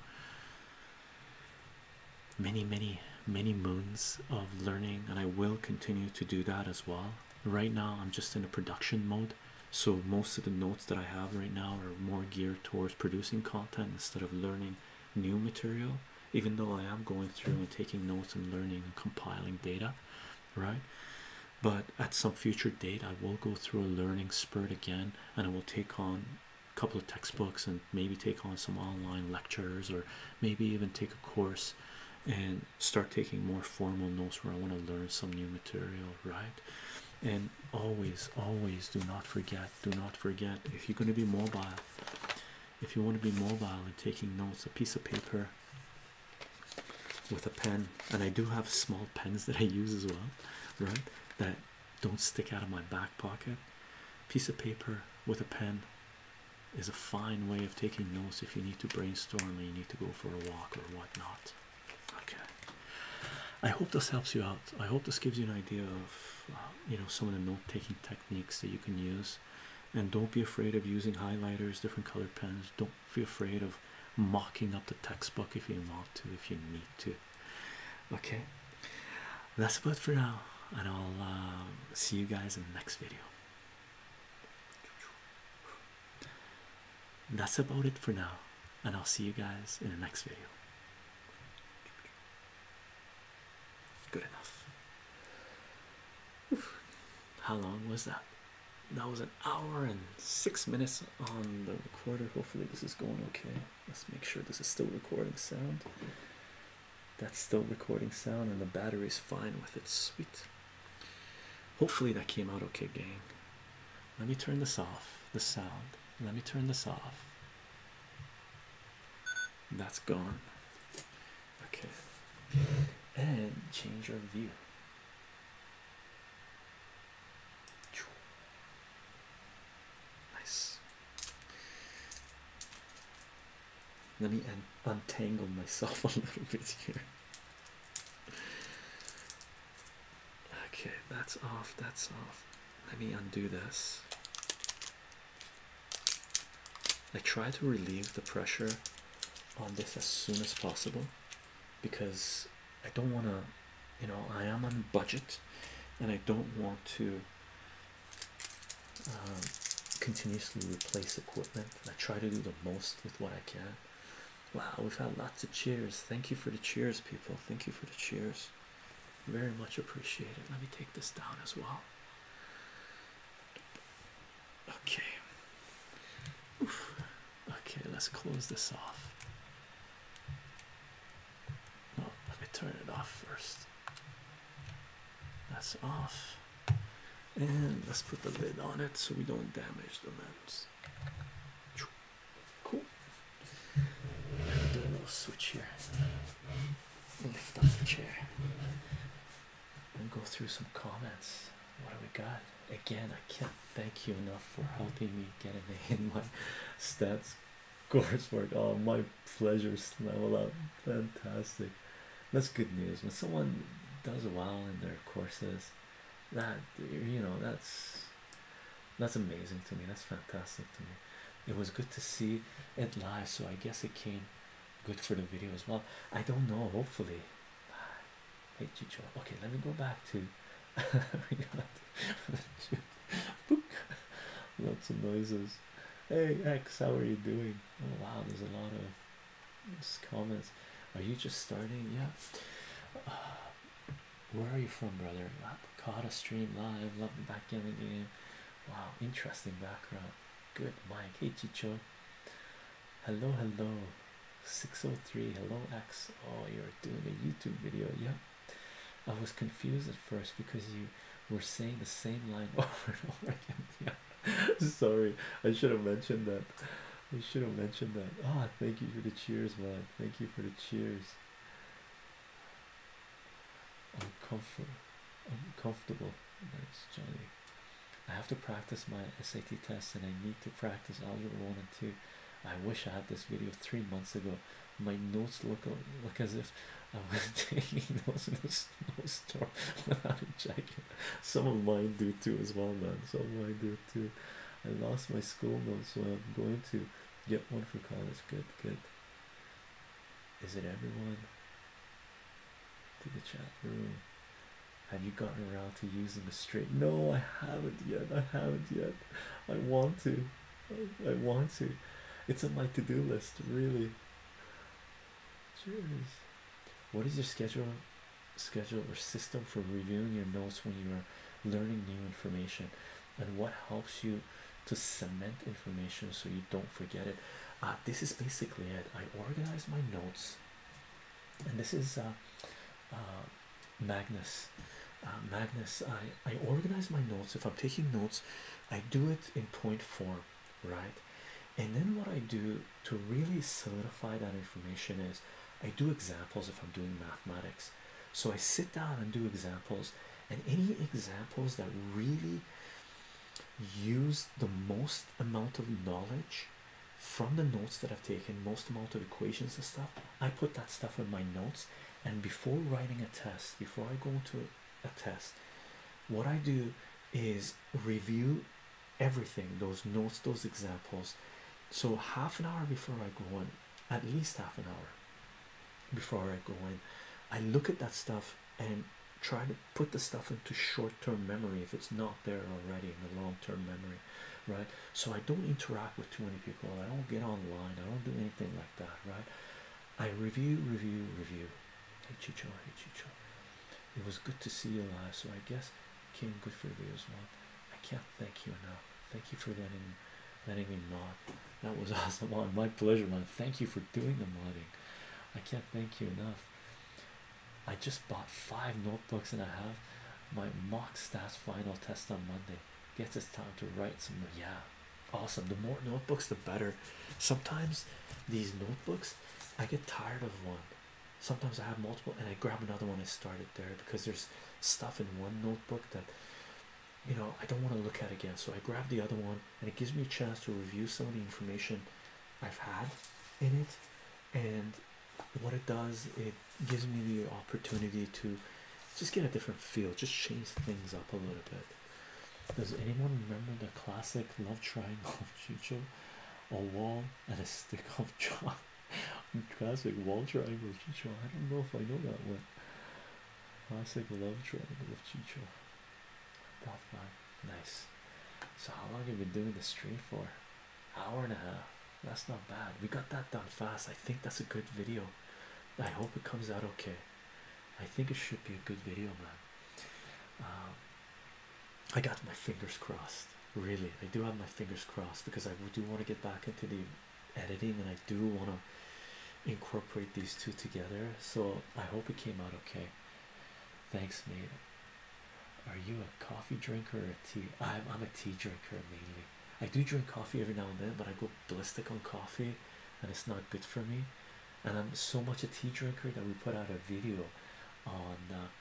many moons of learning, and I will continue to do that as well. Right now I'm just in a production mode, so most of the notes that I have right now are more geared towards producing content instead of learning new material, even though I am going through and taking notes and learning and compiling data, right? But at some future date I will go through a learning spurt again, and I will take on a couple of textbooks and maybe take on some online lectures, or maybe even take a course and start taking more formal notes where I want to learn some new material, right? And always do not forget, if you're going to be mobile, if you want to be mobile and taking notes, a piece of paper with a pen, and I do have small pens that I use as well, right, that don't stick out of my back pocket. Piece of paper with a pen is a fine way of taking notes if you need to brainstorm or you need to go for a walk or whatnot. Okay, I hope this helps you out. I hope this gives you an idea of you know, some of the note-taking techniques that you can use. And don't be afraid of using highlighters, different colored pens. Don't be afraid of mocking up the textbook if you want to, if you need to. Okay, that's about it for now, and I'll see you guys in the next video. That's about it for now, and I'll see you guys in the next video. Good enough. Oof. How long was that? That was an hour and 6 minutes on the recorder. Hopefully this is going okay. Let's make sure this is still recording sound. That's still recording sound, and the battery's fine with it. Sweet. Hopefully that came out okay, gang. Let me turn this off, the sound. Let me turn this off. That's gone. Okay. And change our view. Nice. Let me untangle myself a little bit here. Okay, that's off, that's off. Let me undo this. I try to relieve the pressure on this as soon as possible because I don't want to, you know, I am on a budget and I don't want to continuously replace equipment. I try to do the most with what I can. Wow, we've had lots of cheers. Thank you for the cheers, people. Thank you for the cheers. Very much appreciated. Let me take this down as well. Okay. Oof. Okay, let's close this off. No, let me turn it off first. That's off. And let's put the lid on it so we don't damage the lens. Cool. Do a little switch here. Lift up the chair and go through some comments. What do we got? Again, I can't thank you enough for helping me get in my stats coursework. Oh, my pleasure, Level Up. Fantastic. That's good news. When someone does well in their courses, that, you know, that's amazing to me. That's fantastic to me. It was good to see it live, so I guess it came good for the video as well. I don't know, hopefully. Hey Chicho, okay, let me go back to lots of noises. Hey X, how are you doing? Oh wow, there's a lot of comments. Are you just starting? Yeah. Where are you from, brother? Caught a stream live, love the backgammon game. Wow, interesting background. Good, Mike. Hey Chicho. Hello, hello. 603. Hello X. Oh, you're doing a YouTube video. Yeah. I was confused at first because you were saying the same line over and over again. Yeah. Sorry, I should have mentioned that. I should have mentioned that. Ah, thank you for the cheers, man. Thank you for the cheers. I'm comfortable. I'm comfortable. That's Johnny. I have to practice my SAT test and I need to practice algebra 1 and 2. I wish I had this video 3 months ago. My notes look as if I was taking notes in a snowstorm without a jacket. Some of mine do too as well, man. Some of mine do too. I lost my school notes, so I'm going to get one for college. Good, good. Is it everyone? To the chat room. Have you gotten around to using the straight? No, I haven't yet. I haven't yet. I want to. I want to. It's on my to-do list, really. Cheers. What is your schedule or system for reviewing your notes when you are learning new information? And what helps you to cement information so you don't forget it? This is basically it. I organize my notes, and this is Magnus. Magnus, I organize my notes. If I'm taking notes, I do it in point form, right? And then what I do to really solidify that information is I do examples if I'm doing mathematics. So I sit down and do examples, and any examples that really use the most amount of knowledge from the notes that I've taken, most amount of equations and stuff, I put that stuff in my notes. And before writing a test, before I go into a test, what I do is review everything, those notes, those examples. So half an hour before I go in, at least half an hour before I go in, I look at that stuff and try to put the stuff into short-term memory if it's not there already in the long-term memory, right? So I don't interact with too many people. I don't get online. I don't do anything like that, right? I review, review, review. Hey Chicho, hey Chicho. It was good to see you live, so I guess it came good for you as well. I can't thank you enough. Thank you for letting me mod. That was awesome. Oh, my pleasure, man. Thank you for doing the modding. I can't thank you enough. I just bought 5 notebooks and I have my mock stats final test on Monday. Gets us time to write some. Yeah, awesome. The more notebooks, the better. Sometimes these notebooks, I get tired of one. Sometimes I have multiple, and I grab another one and start it there because there's stuff in one notebook that I don't want to look at again. So I grab the other one, and it gives me a chance to review some of the information I've had in it. And what it does, it gives me the opportunity to just get a different feel, just change things up a little bit. Does anyone remember the classic love triangle of Chicho? A wall and a stick of chalk. Classic wall triangle of Chicho. I don't know if I know that one. Classic love triangle of Chicho. Dot five. Nice. So how long have you been doing the stream for? Hour and a half. That's not bad. We got that done fast. I think that's a good video. I hope it comes out okay. I think it should be a good video, man. I got my fingers crossed. Really, I do have my fingers crossed because I do want to get back into the editing and I do want to incorporate these two together. So I hope it came out okay. Thanks, mate. Are you a coffee drinker or a tea? I'm a tea drinker mainly. I do drink coffee every now and then, but I go ballistic on coffee and it's not good for me. And I'm so much a tea drinker that we put out a video on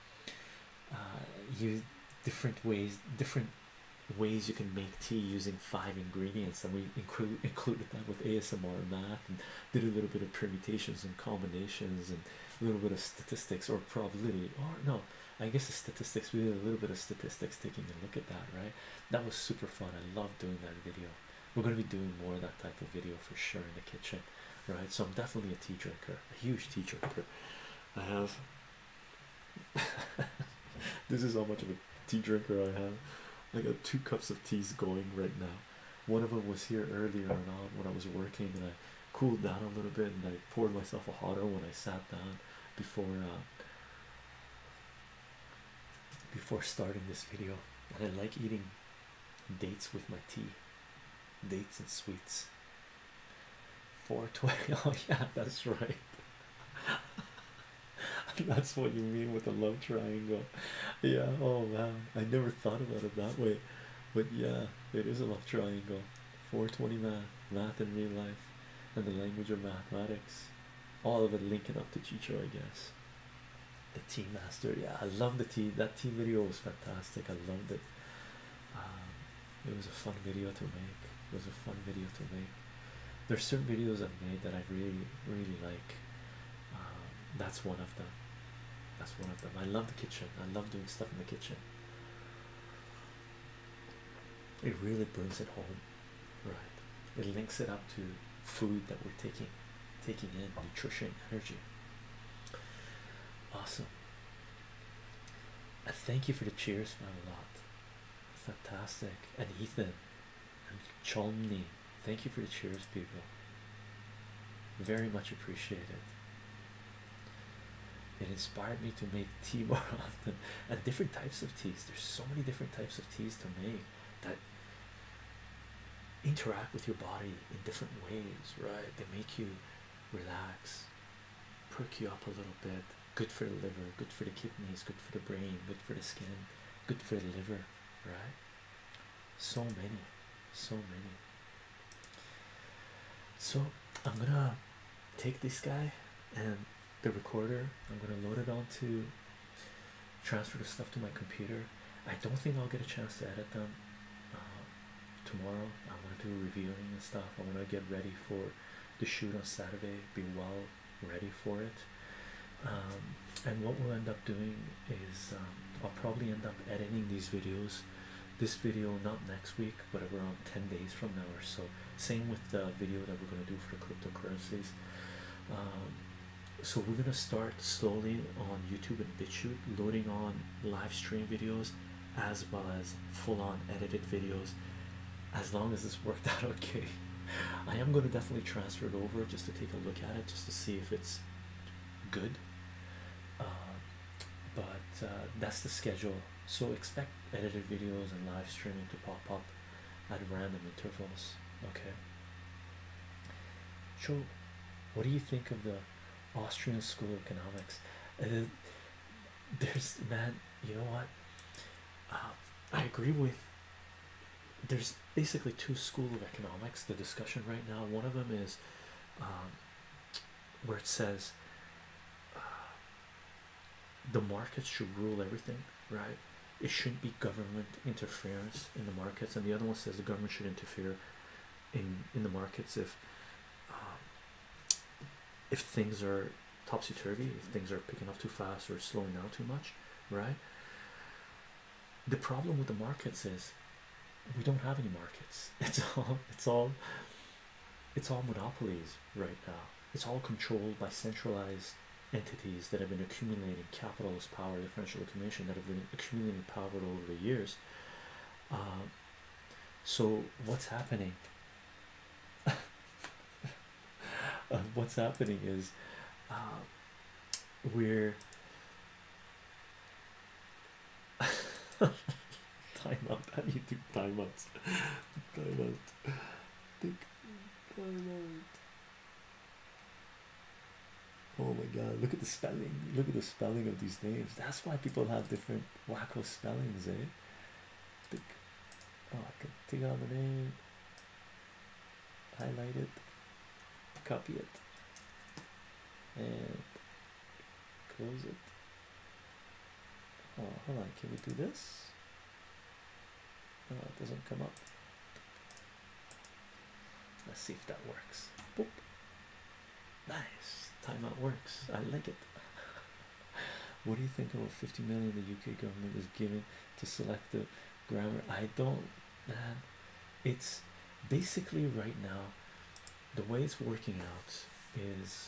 use different ways you can make tea using 5 ingredients, and we included that with ASMR math and did a little bit of permutations and combinations and a little bit of statistics or probability, or no, I guess the statistics. We did a little bit of statistics, taking a look at that, right? That was super fun. I love doing that video. We're going to be doing more of that type of video for sure in the kitchen, right? So I'm definitely a tea drinker, a huge tea drinker. I have this is how much of a tea drinker I have. I got 2 cups of teas going right now. One of them was here earlier on when I was working, and I cooled down a little bit, and I poured myself a hotter when I sat down before starting this video. And I like eating dates with my tea, dates and sweets. 420. Oh yeah, that's right. That's what you mean with the love triangle. Yeah, oh man, I never thought about it that way. But yeah, it is a love triangle. 420 math, math in real life, and the language of mathematics. All of it linking up to Chicho, I guess. The tea master, yeah, I love the tea. That tea video was fantastic. I loved it. Um, it was a fun video to make. It was a fun video to make. There's certain videos I've made that I really, really like. That's one of them. That's one of them. I love the kitchen. I love doing stuff in the kitchen. It really brings it home, right? It links it up to food that we're taking in, nutrition, energy. Awesome. I thank you for the cheers, man, a lot. Fantastic. And Ethan and Cholmney, thank you for the cheers, people. Very much appreciated. It inspired me to make tea more often, and different types of teas. There's so many different types of teas to make that interact with your body in different ways, right? They make you relax, perk you up a little bit. Good for the liver, good for the kidneys, good for the brain, good for the skin, good for the liver, right? So many, so many. So I'm gonna take this guy and the recorder. I'm gonna load it onto, transfer the stuff to my computer. I don't think I'll get a chance to edit them tomorrow. I want to do reviewing and stuff. I want to get ready for the shoot on Saturday, be well ready for it. And what we'll end up doing is I'll probably end up editing these videos. This video not next week, but around 10 days from now or so. Same with the video that we're going to do for the cryptocurrencies. So we're going to start slowly on YouTube and BitChute, loading on live stream videos as well as full-on edited videos, as long as it's worked out okay. I am going to definitely transfer it over just to take a look at it, just to see if it's good. But that's the schedule. So expect edited videos and live streaming to pop up at random intervals. Okay. So, what do you think of the Austrian School of Economics? There's, man, you know what? I agree with. There's basically two schools of economics. The discussion right now. One of them is where it says the markets should rule everything, right? It shouldn't be government interference in the markets, and the other one says the government should interfere in the markets if things are topsy-turvy, if things are picking up too fast or slowing down too much, right? The problem with the markets is we don't have any markets. It's all monopolies right now. It's all controlled by centralized entities that have been accumulating capitalist power, differential accumulation, that have been accumulating power over the years. So what's happening? What's happening is we're timeout. How do you do timeouts? Timeout. Think timeout. Oh my god, look at the spelling. Look at the spelling of these names. That's why people have different wacko spellings, eh? Think, oh, I can take out the name, highlight it, copy it, and close it. Oh, hold on, can we do this? No, it doesn't come up. Let's see if that works. Boop. Nice. Timeout works. I like it. What do you think about 50 million the UK government is giving to select the grammar? I don't, man. It's basically right now, the way it's working out is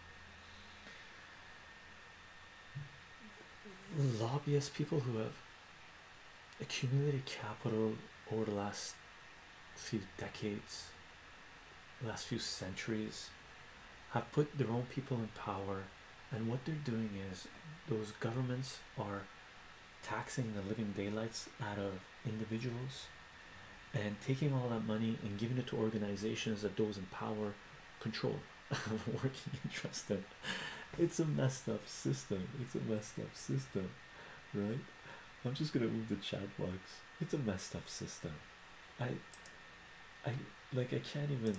lobbyists, people who have accumulated capital over the last few decades, last few centuries, have put their own people in power, and what they're doing is those governments are taxing the living daylights out of individuals and taking all that money and giving it to organizations that those in power control, working interest in. It's a messed up system. It's a messed up system, right? I'm just gonna move the chat box. It's a messed up system. I like I can't even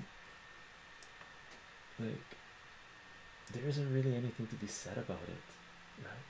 like there isn't really anything to be said about it, right?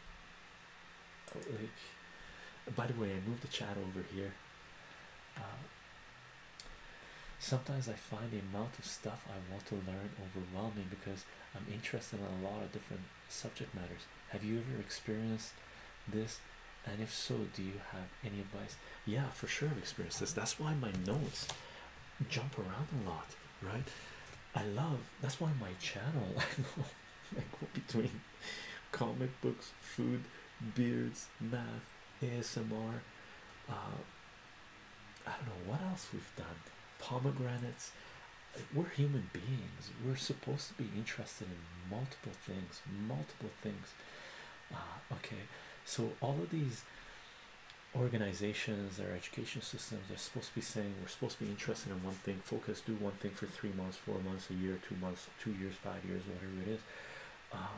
Like by the way, I moved the chat over here. Uh, Sometimes I find the amount of stuff I want to learn overwhelming because I'm interested in a lot of different subject matters. Have you ever experienced this? And if so, do you have any advice? Yeah, for sure I've experienced this. That's why my notes jump around a lot, right? I love that's why my channel I go between comic books, food, beards, math, ASMR, uh, I don't know what else we've done. Pomegranates. We're human beings. We're supposed to be interested in multiple things, multiple things. Okay, so all of these organizations, their education systems are supposed to be saying we're supposed to be interested in one thing, focus, do one thing for 3 months, 4 months, a year, 2 months, 2 years, 5 years, whatever it is. Uh,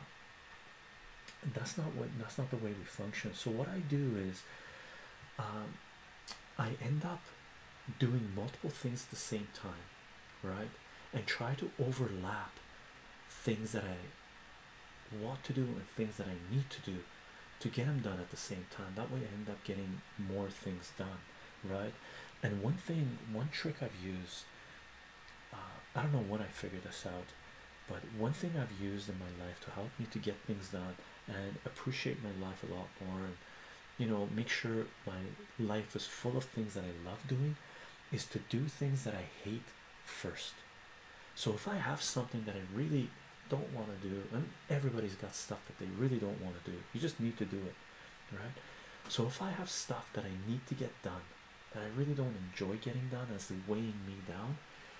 that's not the way we function. So what I do is um, I end up doing multiple things at the same time, right? And try to overlap things that I want to do and things that I need to do to get them done at the same time. That way I end up getting more things done, right? And one trick I've used, I don't know when I figured this out, but one thing I've used in my life to help me to get things done and appreciate my life a lot more, and make sure my life is full of things that I love doing, is to do things that I hate first. So if I have something that I really don't want to do, and everybody's got stuff that they really don't want to do, you just need to do it, right? So if I have stuff that I need to get done that I really don't enjoy getting done as weighing me down,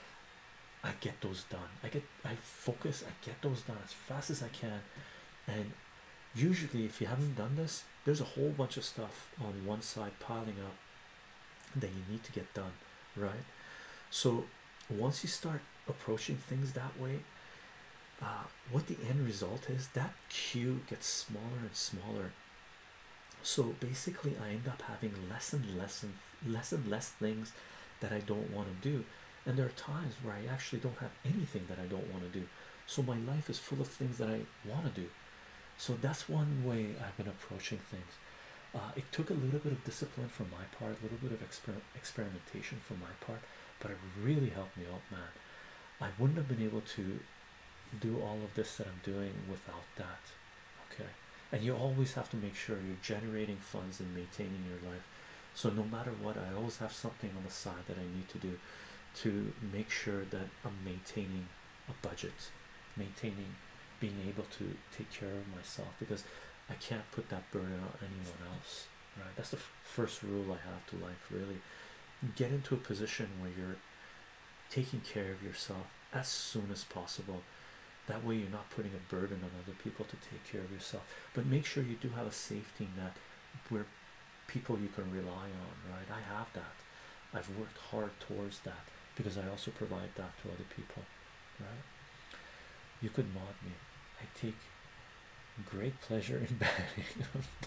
I get those done. I focus, I get those done as fast as I can. And usually if you haven't done this, there's a whole bunch of stuff on one side piling up that you need to get done, right? So once you start approaching things that way, what the end result is, that queue gets smaller and smaller. So basically I end up having less and less things that I don't want to do, and there are times where I actually don't have anything that I don't want to do. So my life is full of things that I want to do. So that's one way I've been approaching things. It took a little bit of discipline from my part, a little bit of experimentation from my part, but it really helped me out, man. I wouldn't have been able to do all of this that I'm doing without that. Okay, and you always have to make sure you're generating funds and maintaining your life. So no matter what, I always have something on the side that I need to do to make sure that I'm maintaining a budget, maintaining being able to take care of myself, because I can't put that burden on anyone else, right? That's the first rule I have to life, really. Get into a position where you're taking care of yourself as soon as possible. That way you're not putting a burden on other people to take care of yourself, but make sure you do have a safety net where people you can rely on, right? I have that. I've worked hard towards that because I also provide that to other people, right? You could mod me. I take great pleasure in banning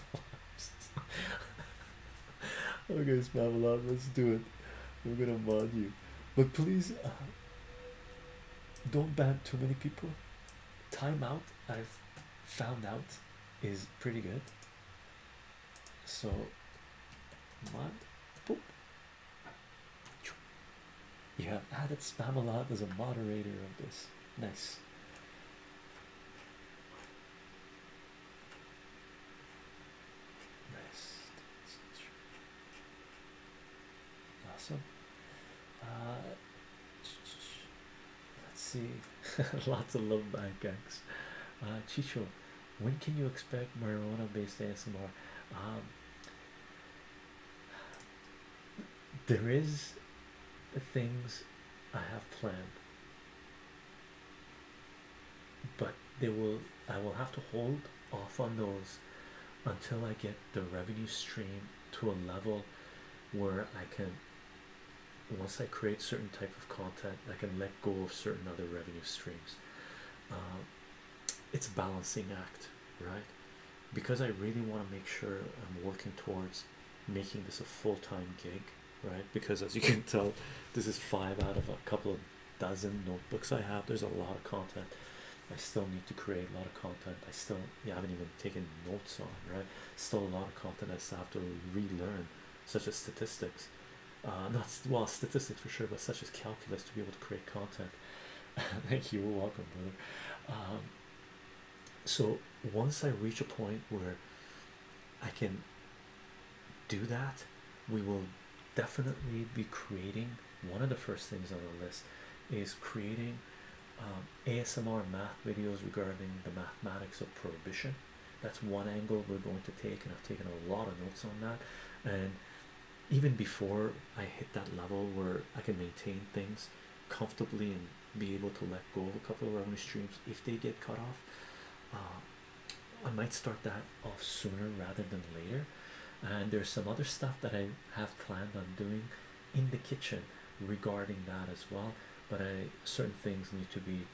okay, Spamalot, let's do it. We're gonna mod you, but please don't ban too many people. Timeout, I've found out, is pretty good. So mod, boop. You have added Spamalot as a moderator of this. Nice. Nice. Awesome. Let's see. Lots of love back, guys. Chicho, when can you expect marijuana based ASMR? Um, there is things I have planned, but I will have to hold off on those until I get the revenue stream to a level where I can, once I create certain type of content, I can let go of certain other revenue streams. uh, it's a balancing act, right? Because I really want to make sure I'm working towards making this a full-time gig, right? Because as you can tell, this is 5 out of a couple of dozen notebooks I have. There's a lot of content. I still need to create a lot of content. I still, yeah, haven't even taken notes on, right? Still a lot of content I still have to relearn, such as statistics. Not well, statistics for sure, but such as calculus to be able to create content. Thank you. You're welcome, brother. Um, so once I reach a point where I can do that, we will definitely be creating. One of the first things on the list is creating ASMR math videos regarding the mathematics of prohibition. That's one angle we're going to take, and I've taken a lot of notes on that. And even before I hit that level where I can maintain things comfortably and be able to let go of a couple of revenue streams if they get cut off, I might start that off sooner rather than later. And there's some other stuff that I have planned on doing in the kitchen regarding that as well, but certain things need to be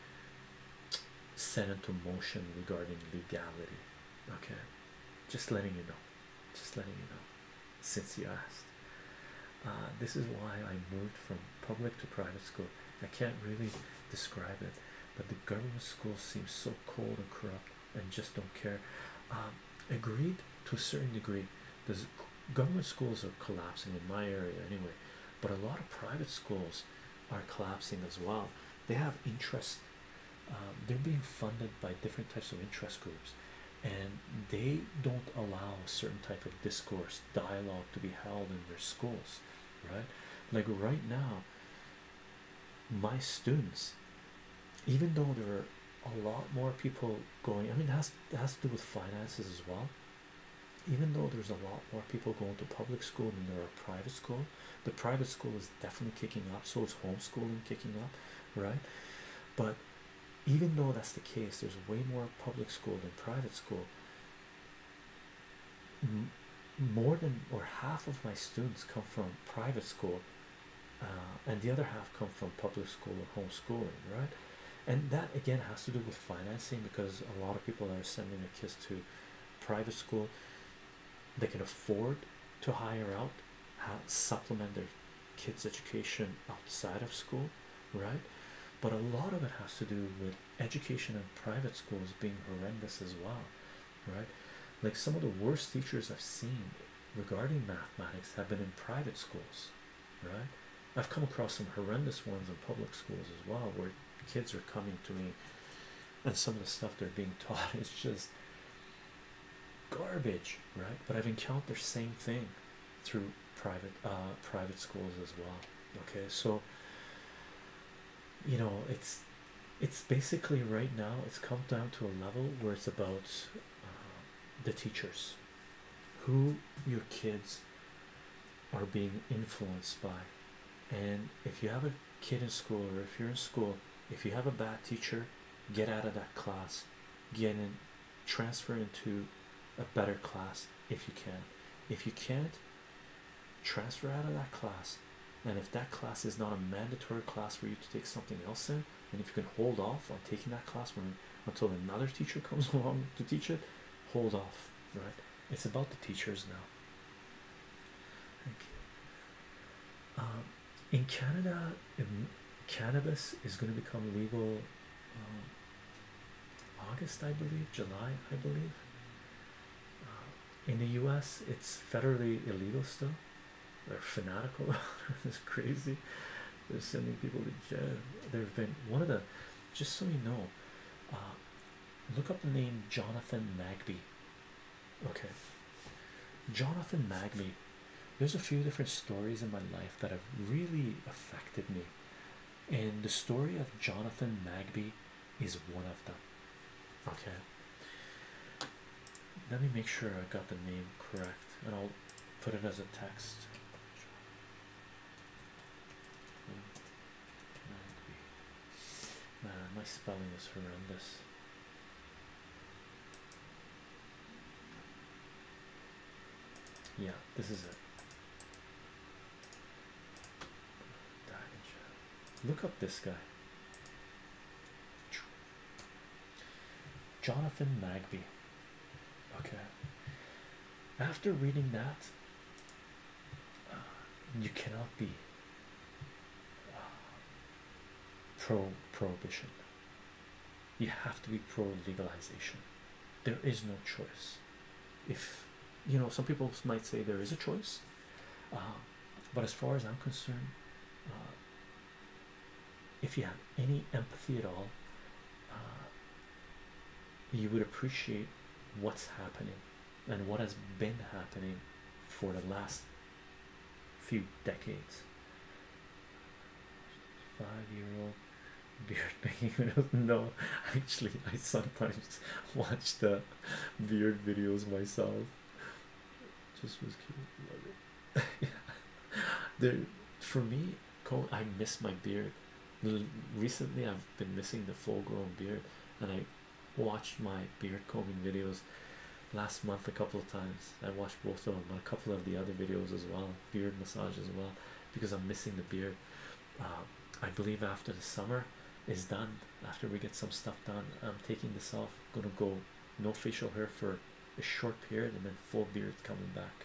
set into motion regarding legality. Okay, just letting you know, just letting you know, since you asked. This is why I moved from public to private school. I can't really describe it, but the government schools seem so cold and corrupt and just don't care. Agreed to a certain degree. There's government schools are collapsing in my area anyway, but a lot of private schools are collapsing as well. They have interest, they're being funded by different types of interest groups, and they don't allow a certain type of discourse, dialogue to be held in their schools, right? Like right now, my students, even though there are a lot more people going, I mean, it has to do with finances as well. Even though there's a lot more people going to public school than there are private school, the private school is definitely kicking up, so is homeschooling kicking up, right? But even though that's the case, there's way more public school than private school. More than or half of my students come from private school, and the other half come from public school or homeschooling, right? And that again has to do with financing, because a lot of people are sending their kids to private school. They can afford to hire out, supplement their kids' education outside of school, right? But a lot of it has to do with education in private schools being horrendous as well, right? Like some of the worst teachers I've seen regarding mathematics have been in private schools, right? I've come across some horrendous ones in public schools as well, where kids are coming to me and some of the stuff they're being taught is just garbage, right? But I've encountered the same thing through private schools as well. Okay, so it's basically right now it's come down to a level where it's about the teachers, who your kids are being influenced by. And if you have a kid in school, or if you're in school, if you have a bad teacher, get out of that class, get in, transfer into a better class if you can. If you can't, transfer out of that class. And if that class is not a mandatory class for you to take something else in, and if you can hold off on taking that class until another teacher comes along to teach it, hold off, right? It's about the teachers now. Thank you. In Canada, cannabis is going to become legal August, I believe, July, I believe. In the US, it's federally illegal still. They're fanatical. It's crazy. They're sending people to jail. There have been one of the, just so you know, look up the name Jonathan Magby. Okay, Jonathan Magby. There's a few different stories in my life that have really affected me, and the story of Jonathan Magby is one of them. Okay, let me make sure I got the name correct, and I'll put it as a text. Man, my spelling is horrendous. Yeah, this is it. Look up this guy, Jonathan Magby. Okay, after reading that, you cannot be pro prohibition. You have to be pro legalization. There is no choice. If you know, some people might say there is a choice, uh, but as far as I'm concerned, uh, if you have any empathy at all, uh, you would appreciate what's happening and what has been happening for the last few decades. 5 year old beard making no, actually I sometimes watch the beard videos myself. Just was cute. Yeah. There for me, I miss my beard. Recently I've been missing the full grown beard, and I watched my beard combing videos last month a couple of times. I watched both of them, and a couple of the other videos as well, beard massage as well, because I'm missing the beard. I believe after the summer is done, after we get some stuff done, I'm taking this off. Gonna go no facial hair for a short period, and then full beard coming back.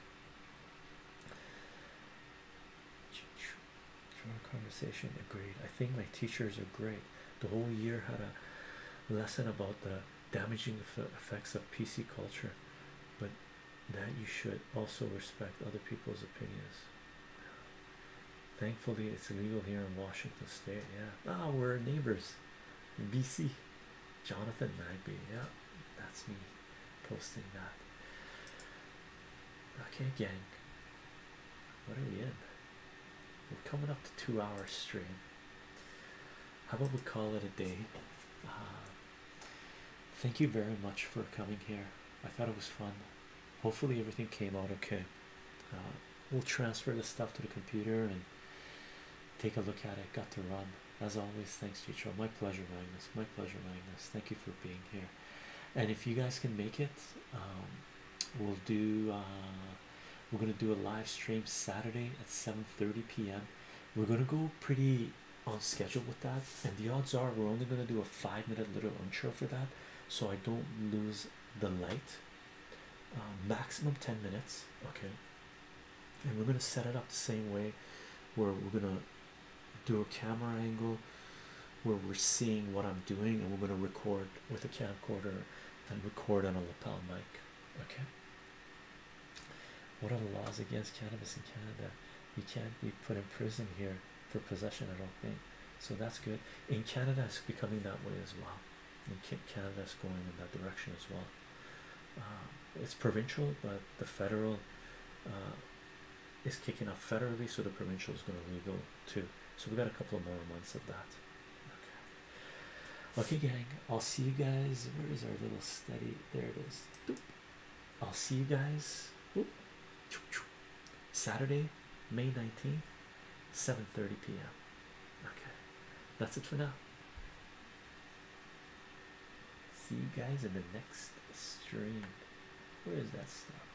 Short conversation, agreed. I think my teachers are great. The whole year had a lesson about the damaging effects of PC culture, but that you should also respect other people's opinions. Thankfully, it's illegal here in Washington State. Yeah, ah, we're neighbors in BC. Jonathan Magby, yeah, that's me posting that. Okay, gang, what are we in? We're coming up to 2 hours stream. How about we call it a day? Uh, Thank you very much for coming here. I thought it was fun. Hopefully, everything came out okay. We'll transfer the stuff to the computer and take a look at it. Got to run. As always, thanks, Chicho. My pleasure, Magnus. My pleasure, Magnus. Thank you for being here. And if you guys can make it, we'll do. We're gonna do a live stream Saturday at 7:30 p.m. We're gonna go pretty on schedule with that, and the odds are we're only gonna do a 5 minute little intro for that, so I don't lose the light. Maximum 10 minutes, okay. And we're gonna set it up the same way, where we're gonna do a camera angle where we're seeing what I'm doing, and we're gonna record with a camcorder and record on a lapel mic, okay. What are the laws against cannabis in Canada? You can't be put in prison here for possession, I don't think. So that's good. In Canada, it's becoming that way as well. In Canada, it's going in that direction as well. It's provincial, but the federal is kicking up federally, so the provincial is going to legal too. So we got a couple of more months of that. Okay, gang. I'll see you guys. Where is our little study? There it is. Boop. I'll see you guys. Boop. Saturday, May 19th, 7:30 p.m. Okay, that's it for now. See you guys in the next stream. Where is that stuff?